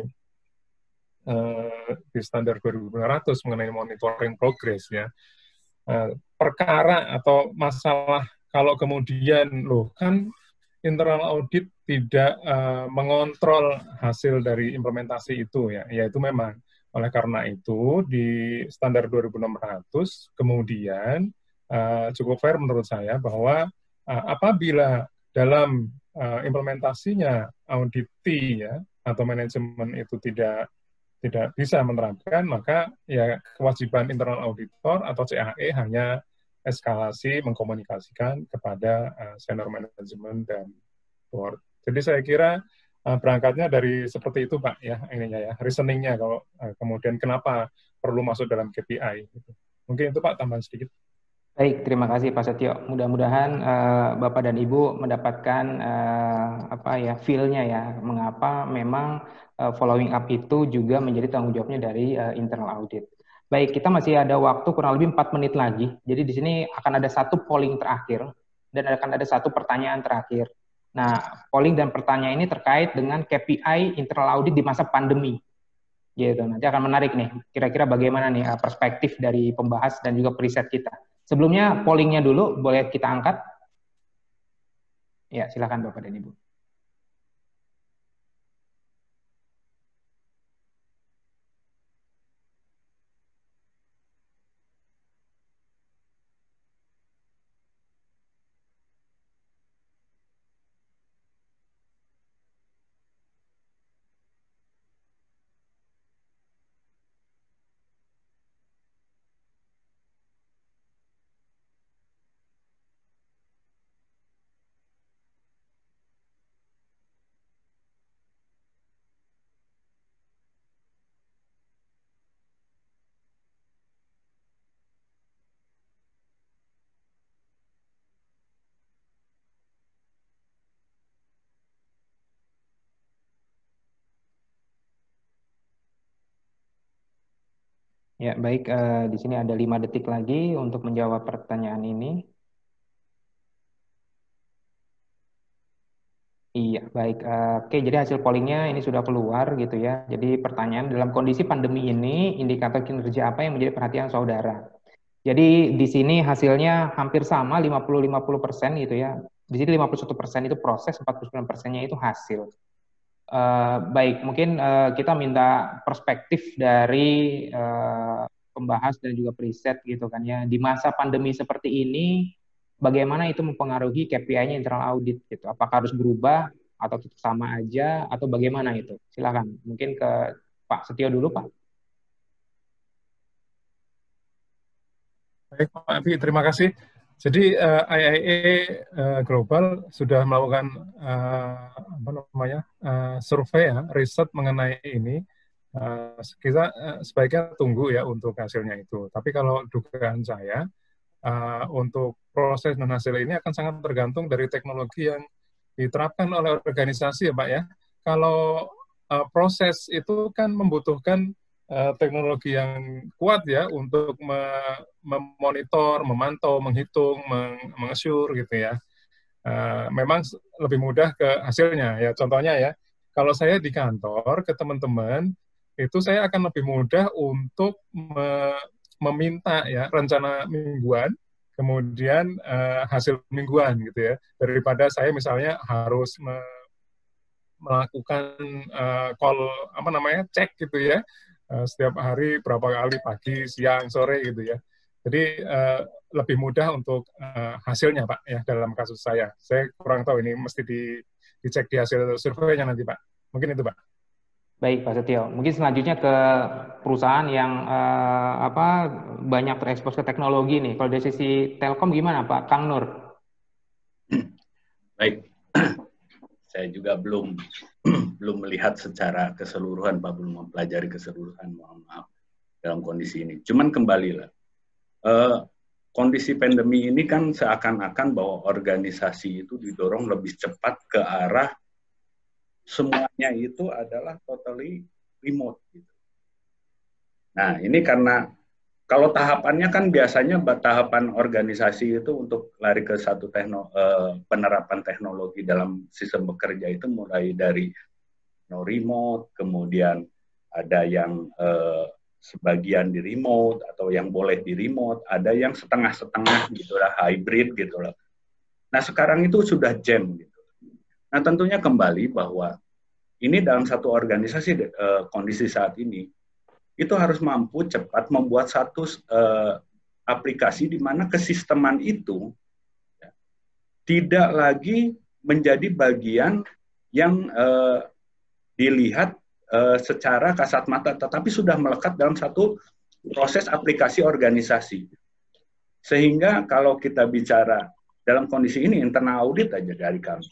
uh, di standar dua ribu lima ratus mengenai monitoring progress ya. Uh, perkara atau masalah kalau kemudian loh kan internal audit tidak uh, mengontrol hasil dari implementasi itu ya, ya itu memang. Oleh karena itu di standar dua ribu enam ratus kemudian uh, cukup fair menurut saya bahwa uh, apabila dalam uh, implementasinya auditi ya atau manajemen itu tidak tidak bisa menerapkan, maka ya kewajiban internal auditor atau C A E hanya eskalasi mengkomunikasikan kepada uh, senior management dan board. Jadi saya kira uh, berangkatnya dari seperti itu Pak ya, ininya ya, reasoningnya kalau uh, kemudian kenapa perlu masuk dalam K P I. Gitu. Mungkin itu Pak tambahan sedikit. Baik, terima kasih Pak Setio. Mudah-mudahan uh, Bapak dan Ibu mendapatkan uh, apa ya feel-nya ya, mengapa memang uh, following up itu juga menjadi tanggung jawabnya dari uh, internal audit. Baik, kita masih ada waktu kurang lebih empat menit lagi. Jadi di sini akan ada satu polling terakhir dan akan ada satu pertanyaan terakhir. Nah, polling dan pertanyaan ini terkait dengan K P I internal audit di masa pandemi. Gitu. Nanti akan menarik nih. Kira-kira bagaimana nih uh, perspektif dari pembahas dan juga periset kita. Sebelumnya pollingnya dulu, boleh kita angkat? Ya, silakan Bapak dan Ibu. Ya, baik. Uh, di sini ada lima detik lagi untuk menjawab pertanyaan ini. Iya, baik. Uh, Oke, jadi hasil pollingnya ini sudah keluar gitu ya. Jadi pertanyaan, dalam kondisi pandemi ini, indikator kinerja apa yang menjadi perhatian saudara? Jadi di sini hasilnya hampir sama, lima puluh lima puluh persen gitu ya. Di sini lima puluh satu persen itu proses, empat puluh sembilan persennya itu hasil. Uh, baik, mungkin uh, kita minta perspektif dari uh, pembahas dan juga periset gitu kan ya. Di masa pandemi seperti ini, bagaimana itu mempengaruhi K P I-nya internal audit gitu? Apakah harus berubah atau tetap sama aja atau bagaimana itu? Silakan. Mungkin ke Pak Setio dulu, Pak. Baik, Pak Abi, terima kasih. Jadi uh, I I A uh, Global sudah melakukan uh, apa namanya uh, survei ya, riset mengenai ini. Uh, kita uh, sebaiknya tunggu ya untuk hasilnya itu. Tapi kalau dugaan saya uh, untuk proses dan hasil ini akan sangat tergantung dari teknologi yang diterapkan oleh organisasi ya Pak ya. Kalau uh, proses itu kan membutuhkan uh, teknologi yang kuat ya untuk memonitor, memantau, menghitung, mengassure gitu ya. Uh, memang lebih mudah ke hasilnya ya. Contohnya ya, kalau saya di kantor ke teman-teman itu saya akan lebih mudah untuk me meminta ya rencana mingguan, kemudian uh, hasil mingguan gitu ya, daripada saya misalnya harus me melakukan uh, call apa namanya cek gitu ya uh, setiap hari berapa kali pagi, siang, sore gitu ya. Jadi uh, lebih mudah untuk uh, hasilnya Pak ya dalam kasus saya. Saya kurang tahu ini mesti di, dicek di hasil surveinya nanti Pak. Mungkin itu Pak. Baik Pak Setio. Mungkin selanjutnya ke perusahaan yang uh, apa banyak terekspos ke teknologi nih. Kalau dari sisi Telkom gimana Pak Kang Nur? Baik. Saya juga belum belum melihat secara keseluruhan, Pak, belum mempelajari keseluruhan, mohon maaf, dalam kondisi ini. Cuman kembalilah, uh, kondisi pandemi ini kan seakan-akan bahwa organisasi itu didorong lebih cepat ke arah semuanya itu adalah totally remote. Gitu. Nah, ini karena kalau tahapannya kan biasanya tahapan organisasi itu untuk lari ke satu tekno, eh, penerapan teknologi dalam sistem bekerja itu mulai dari no remote, kemudian ada yang eh, sebagian di remote atau yang boleh di remote, ada yang setengah-setengah gitu lah, hybrid gitu lah. Nah sekarang itu sudah jam gitu. Nah tentunya kembali bahwa ini dalam satu organisasi eh, kondisi saat ini itu harus mampu cepat membuat satu uh, aplikasi di mana kesisteman itu ya, tidak lagi menjadi bagian yang uh, dilihat uh, secara kasat mata, tetapi sudah melekat dalam satu proses aplikasi organisasi. Sehingga kalau kita bicara dalam kondisi ini, internal audit aja dari kami,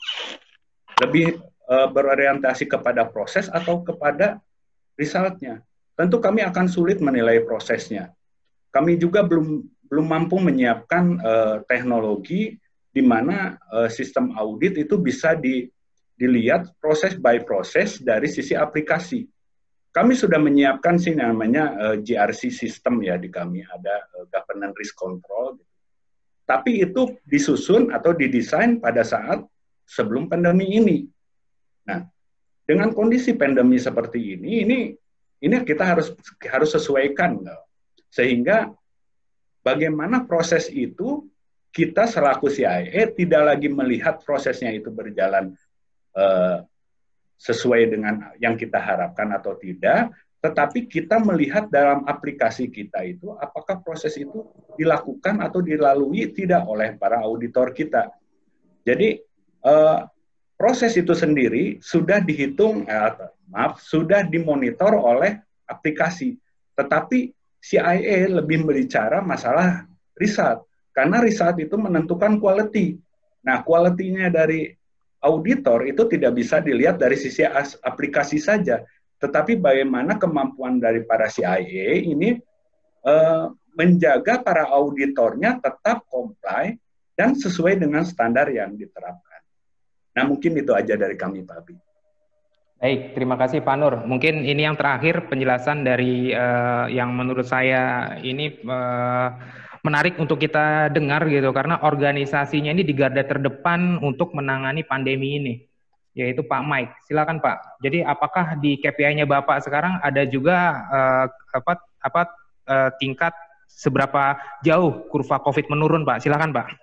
lebih uh, berorientasi kepada proses atau kepada resultnya. Tentu kami akan sulit menilai prosesnya. Kami juga belum belum mampu menyiapkan uh, teknologi di mana uh, sistem audit itu bisa di, dilihat proses by proses dari sisi aplikasi. Kami sudah menyiapkan sih namanya uh, G R C system ya di kami, ada uh, governance risk control. Gitu. Tapi itu disusun atau didesain pada saat sebelum pandemi ini. Nah, dengan kondisi pandemi seperti ini, ini Ini kita harus harus sesuaikan, sehingga bagaimana proses itu kita selaku C I A tidak lagi melihat prosesnya itu berjalan uh, sesuai dengan yang kita harapkan atau tidak, tetapi kita melihat dalam aplikasi kita itu apakah proses itu dilakukan atau dilalui tidak oleh para auditor kita. Jadi uh, proses itu sendiri sudah dihitung, eh, maaf, sudah dimonitor oleh aplikasi. Tetapi C I A lebih berbicara masalah riset, karena riset itu menentukan quality. Nah, quality-nya dari auditor itu tidak bisa dilihat dari sisi aplikasi saja, tetapi bagaimana kemampuan dari para C I A ini eh, menjaga para auditornya tetap comply dan sesuai dengan standar yang diterapkan. Nah, mungkin itu aja dari kami, Pak Abi. Baik, terima kasih Pak Nur. Mungkin ini yang terakhir penjelasan dari uh, yang menurut saya ini uh, menarik untuk kita dengar gitu, karena organisasinya ini di garda terdepan untuk menangani pandemi ini, yaitu Pak Mike. Silakan Pak. Jadi apakah di K P I-nya Bapak sekarang ada juga uh, apa apa uh, tingkat seberapa jauh kurva COVID menurun, Pak? Silakan Pak.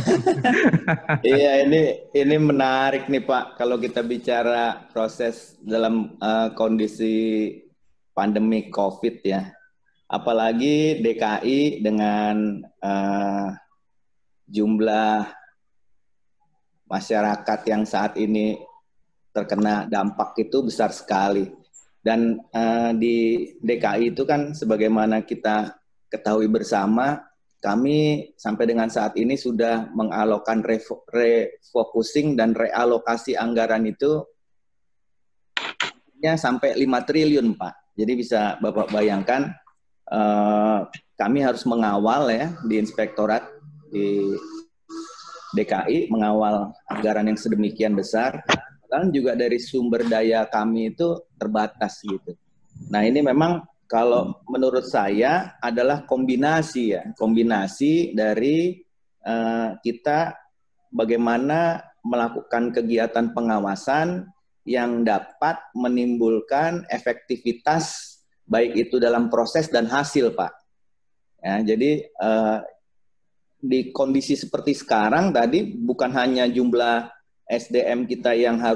Iya, ini ini menarik nih Pak. Kalau kita bicara proses dalam uh, kondisi pandemi COVID ya, apalagi D K I dengan uh, jumlah masyarakat yang saat ini terkena dampak itu besar sekali. Dan uh, di D K I itu kan sebagaimana kita ketahui bersama, kami sampai dengan saat ini sudah mengalokkan refocusing dan realokasi anggaran itu ya sampai lima triliun Pak. Jadi bisa Bapak bayangkan eh, kami harus mengawal ya di inspektorat di D K I, mengawal anggaran yang sedemikian besar, dan juga dari sumber daya kami itu terbatas gitu. Nah ini memang kalau menurut saya adalah kombinasi ya, kombinasi dari uh, kita bagaimana melakukan kegiatan pengawasan yang dapat menimbulkan efektivitas baik itu dalam proses dan hasil, Pak. Ya, jadi uh, di kondisi seperti sekarang tadi bukan hanya jumlah S D M kita yang harus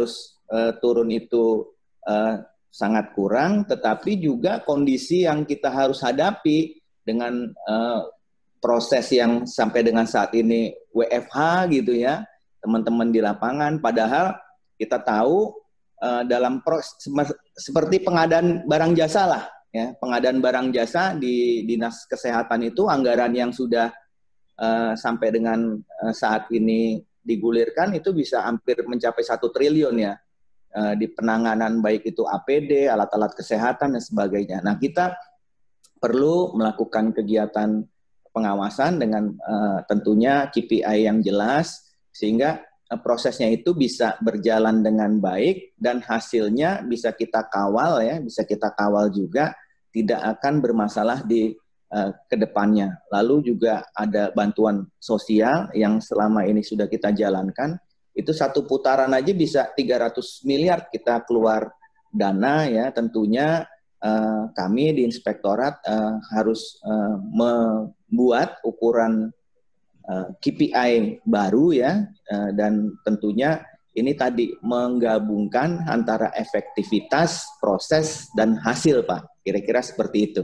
uh, turun itu uh, sangat kurang, tetapi juga kondisi yang kita harus hadapi dengan uh, proses yang sampai dengan saat ini W F H gitu ya, teman-teman di lapangan, padahal kita tahu uh, dalam proses seperti pengadaan barang jasa lah, ya, pengadaan barang jasa di Dinas Kesehatan itu anggaran yang sudah uh, sampai dengan uh, saat ini digulirkan itu bisa hampir mencapai satu triliun ya, uh, di penanganan baik itu A P D, alat-alat kesehatan dan sebagainya. Nah, kita perlu melakukan kegiatan pengawasan dengan uh, tentunya K P I yang jelas sehingga uh, prosesnya itu bisa berjalan dengan baik dan hasilnya bisa kita kawal ya, bisa kita kawal juga, tidak akan bermasalah di uh, kedepannya. Lalu juga ada bantuan sosial yang selama ini sudah kita jalankan, itu satu putaran aja bisa tiga ratus miliar kita keluar dana ya, tentunya uh, kami di Inspektorat uh, harus uh, membuat ukuran uh, K P I baru ya, uh, dan tentunya ini tadi menggabungkan antara efektivitas, proses, dan hasil, Pak. Kira-kira seperti itu.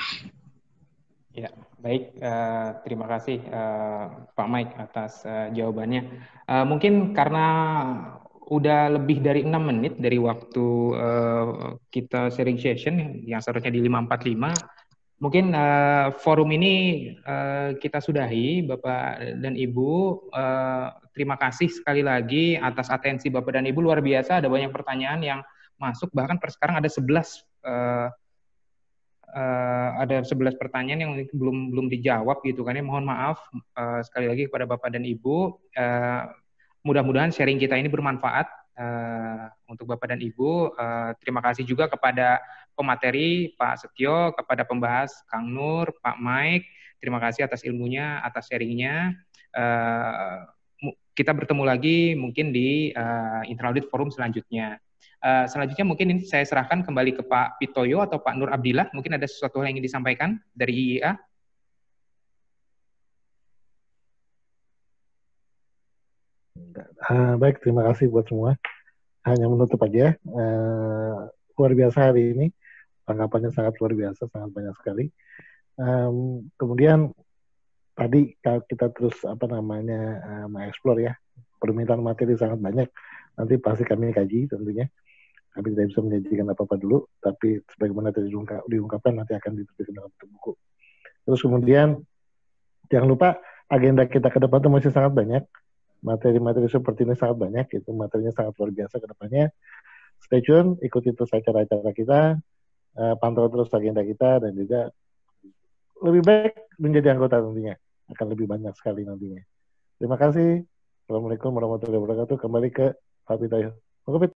Ya, baik. Uh, terima kasih uh, Pak Mike atas uh, jawabannya. Uh, mungkin karena udah lebih dari enam menit dari waktu uh, kita sharing session yang seharusnya di lima empat lima, mungkin uh, forum ini uh, kita sudahi, Bapak dan Ibu. Uh, terima kasih sekali lagi atas atensi Bapak dan Ibu, luar biasa. Ada banyak pertanyaan yang masuk, bahkan per sekarang ada sebelas uh, uh, ada sebelas pertanyaan yang belum belum dijawab gitu kan ya. Mohon maaf uh, sekali lagi kepada Bapak dan Ibu. Uh, mudah-mudahan sharing kita ini bermanfaat uh, untuk Bapak dan Ibu. Uh, terima kasih juga kepada pemateri Pak Setio, kepada pembahas Kang Nur, Pak Mike. Terima kasih atas ilmunya, atas sharingnya. Uh, kita bertemu lagi mungkin di uh, Intralaudit Forum selanjutnya. Uh, selanjutnya mungkin ini saya serahkan kembali ke Pak Pitoyo atau Pak Nur Abdillah. Mungkin ada sesuatu yang ingin disampaikan dari I I A. Uh, baik, terima kasih buat semua. Hanya menutup aja. Uh, luar biasa hari ini. Tanggapannya sangat luar biasa, sangat banyak sekali. Um, kemudian tadi kalau kita terus apa namanya uh, mengeksplor ya, permintaan materi sangat banyak. Nanti pasti kami kaji tentunya. Kami tidak bisa menjanjikan apa-apa dulu, tapi sebagaimana tadi diungkap, diungkapkan nanti akan diterbitkan dalam bentuk buku. Terus kemudian jangan lupa agenda kita ke depan itu masih sangat banyak. Materi-materi seperti ini sangat banyak, itu materinya sangat luar biasa ke depannya. Stay tune, ikuti terus acara-acara kita, uh, pantau terus agenda kita, dan juga lebih baik menjadi anggota tentunya. Akan lebih banyak sekali nantinya. Terima kasih. Assalamualaikum warahmatullahi wabarakatuh. Kembali ke Pak Pitoyo.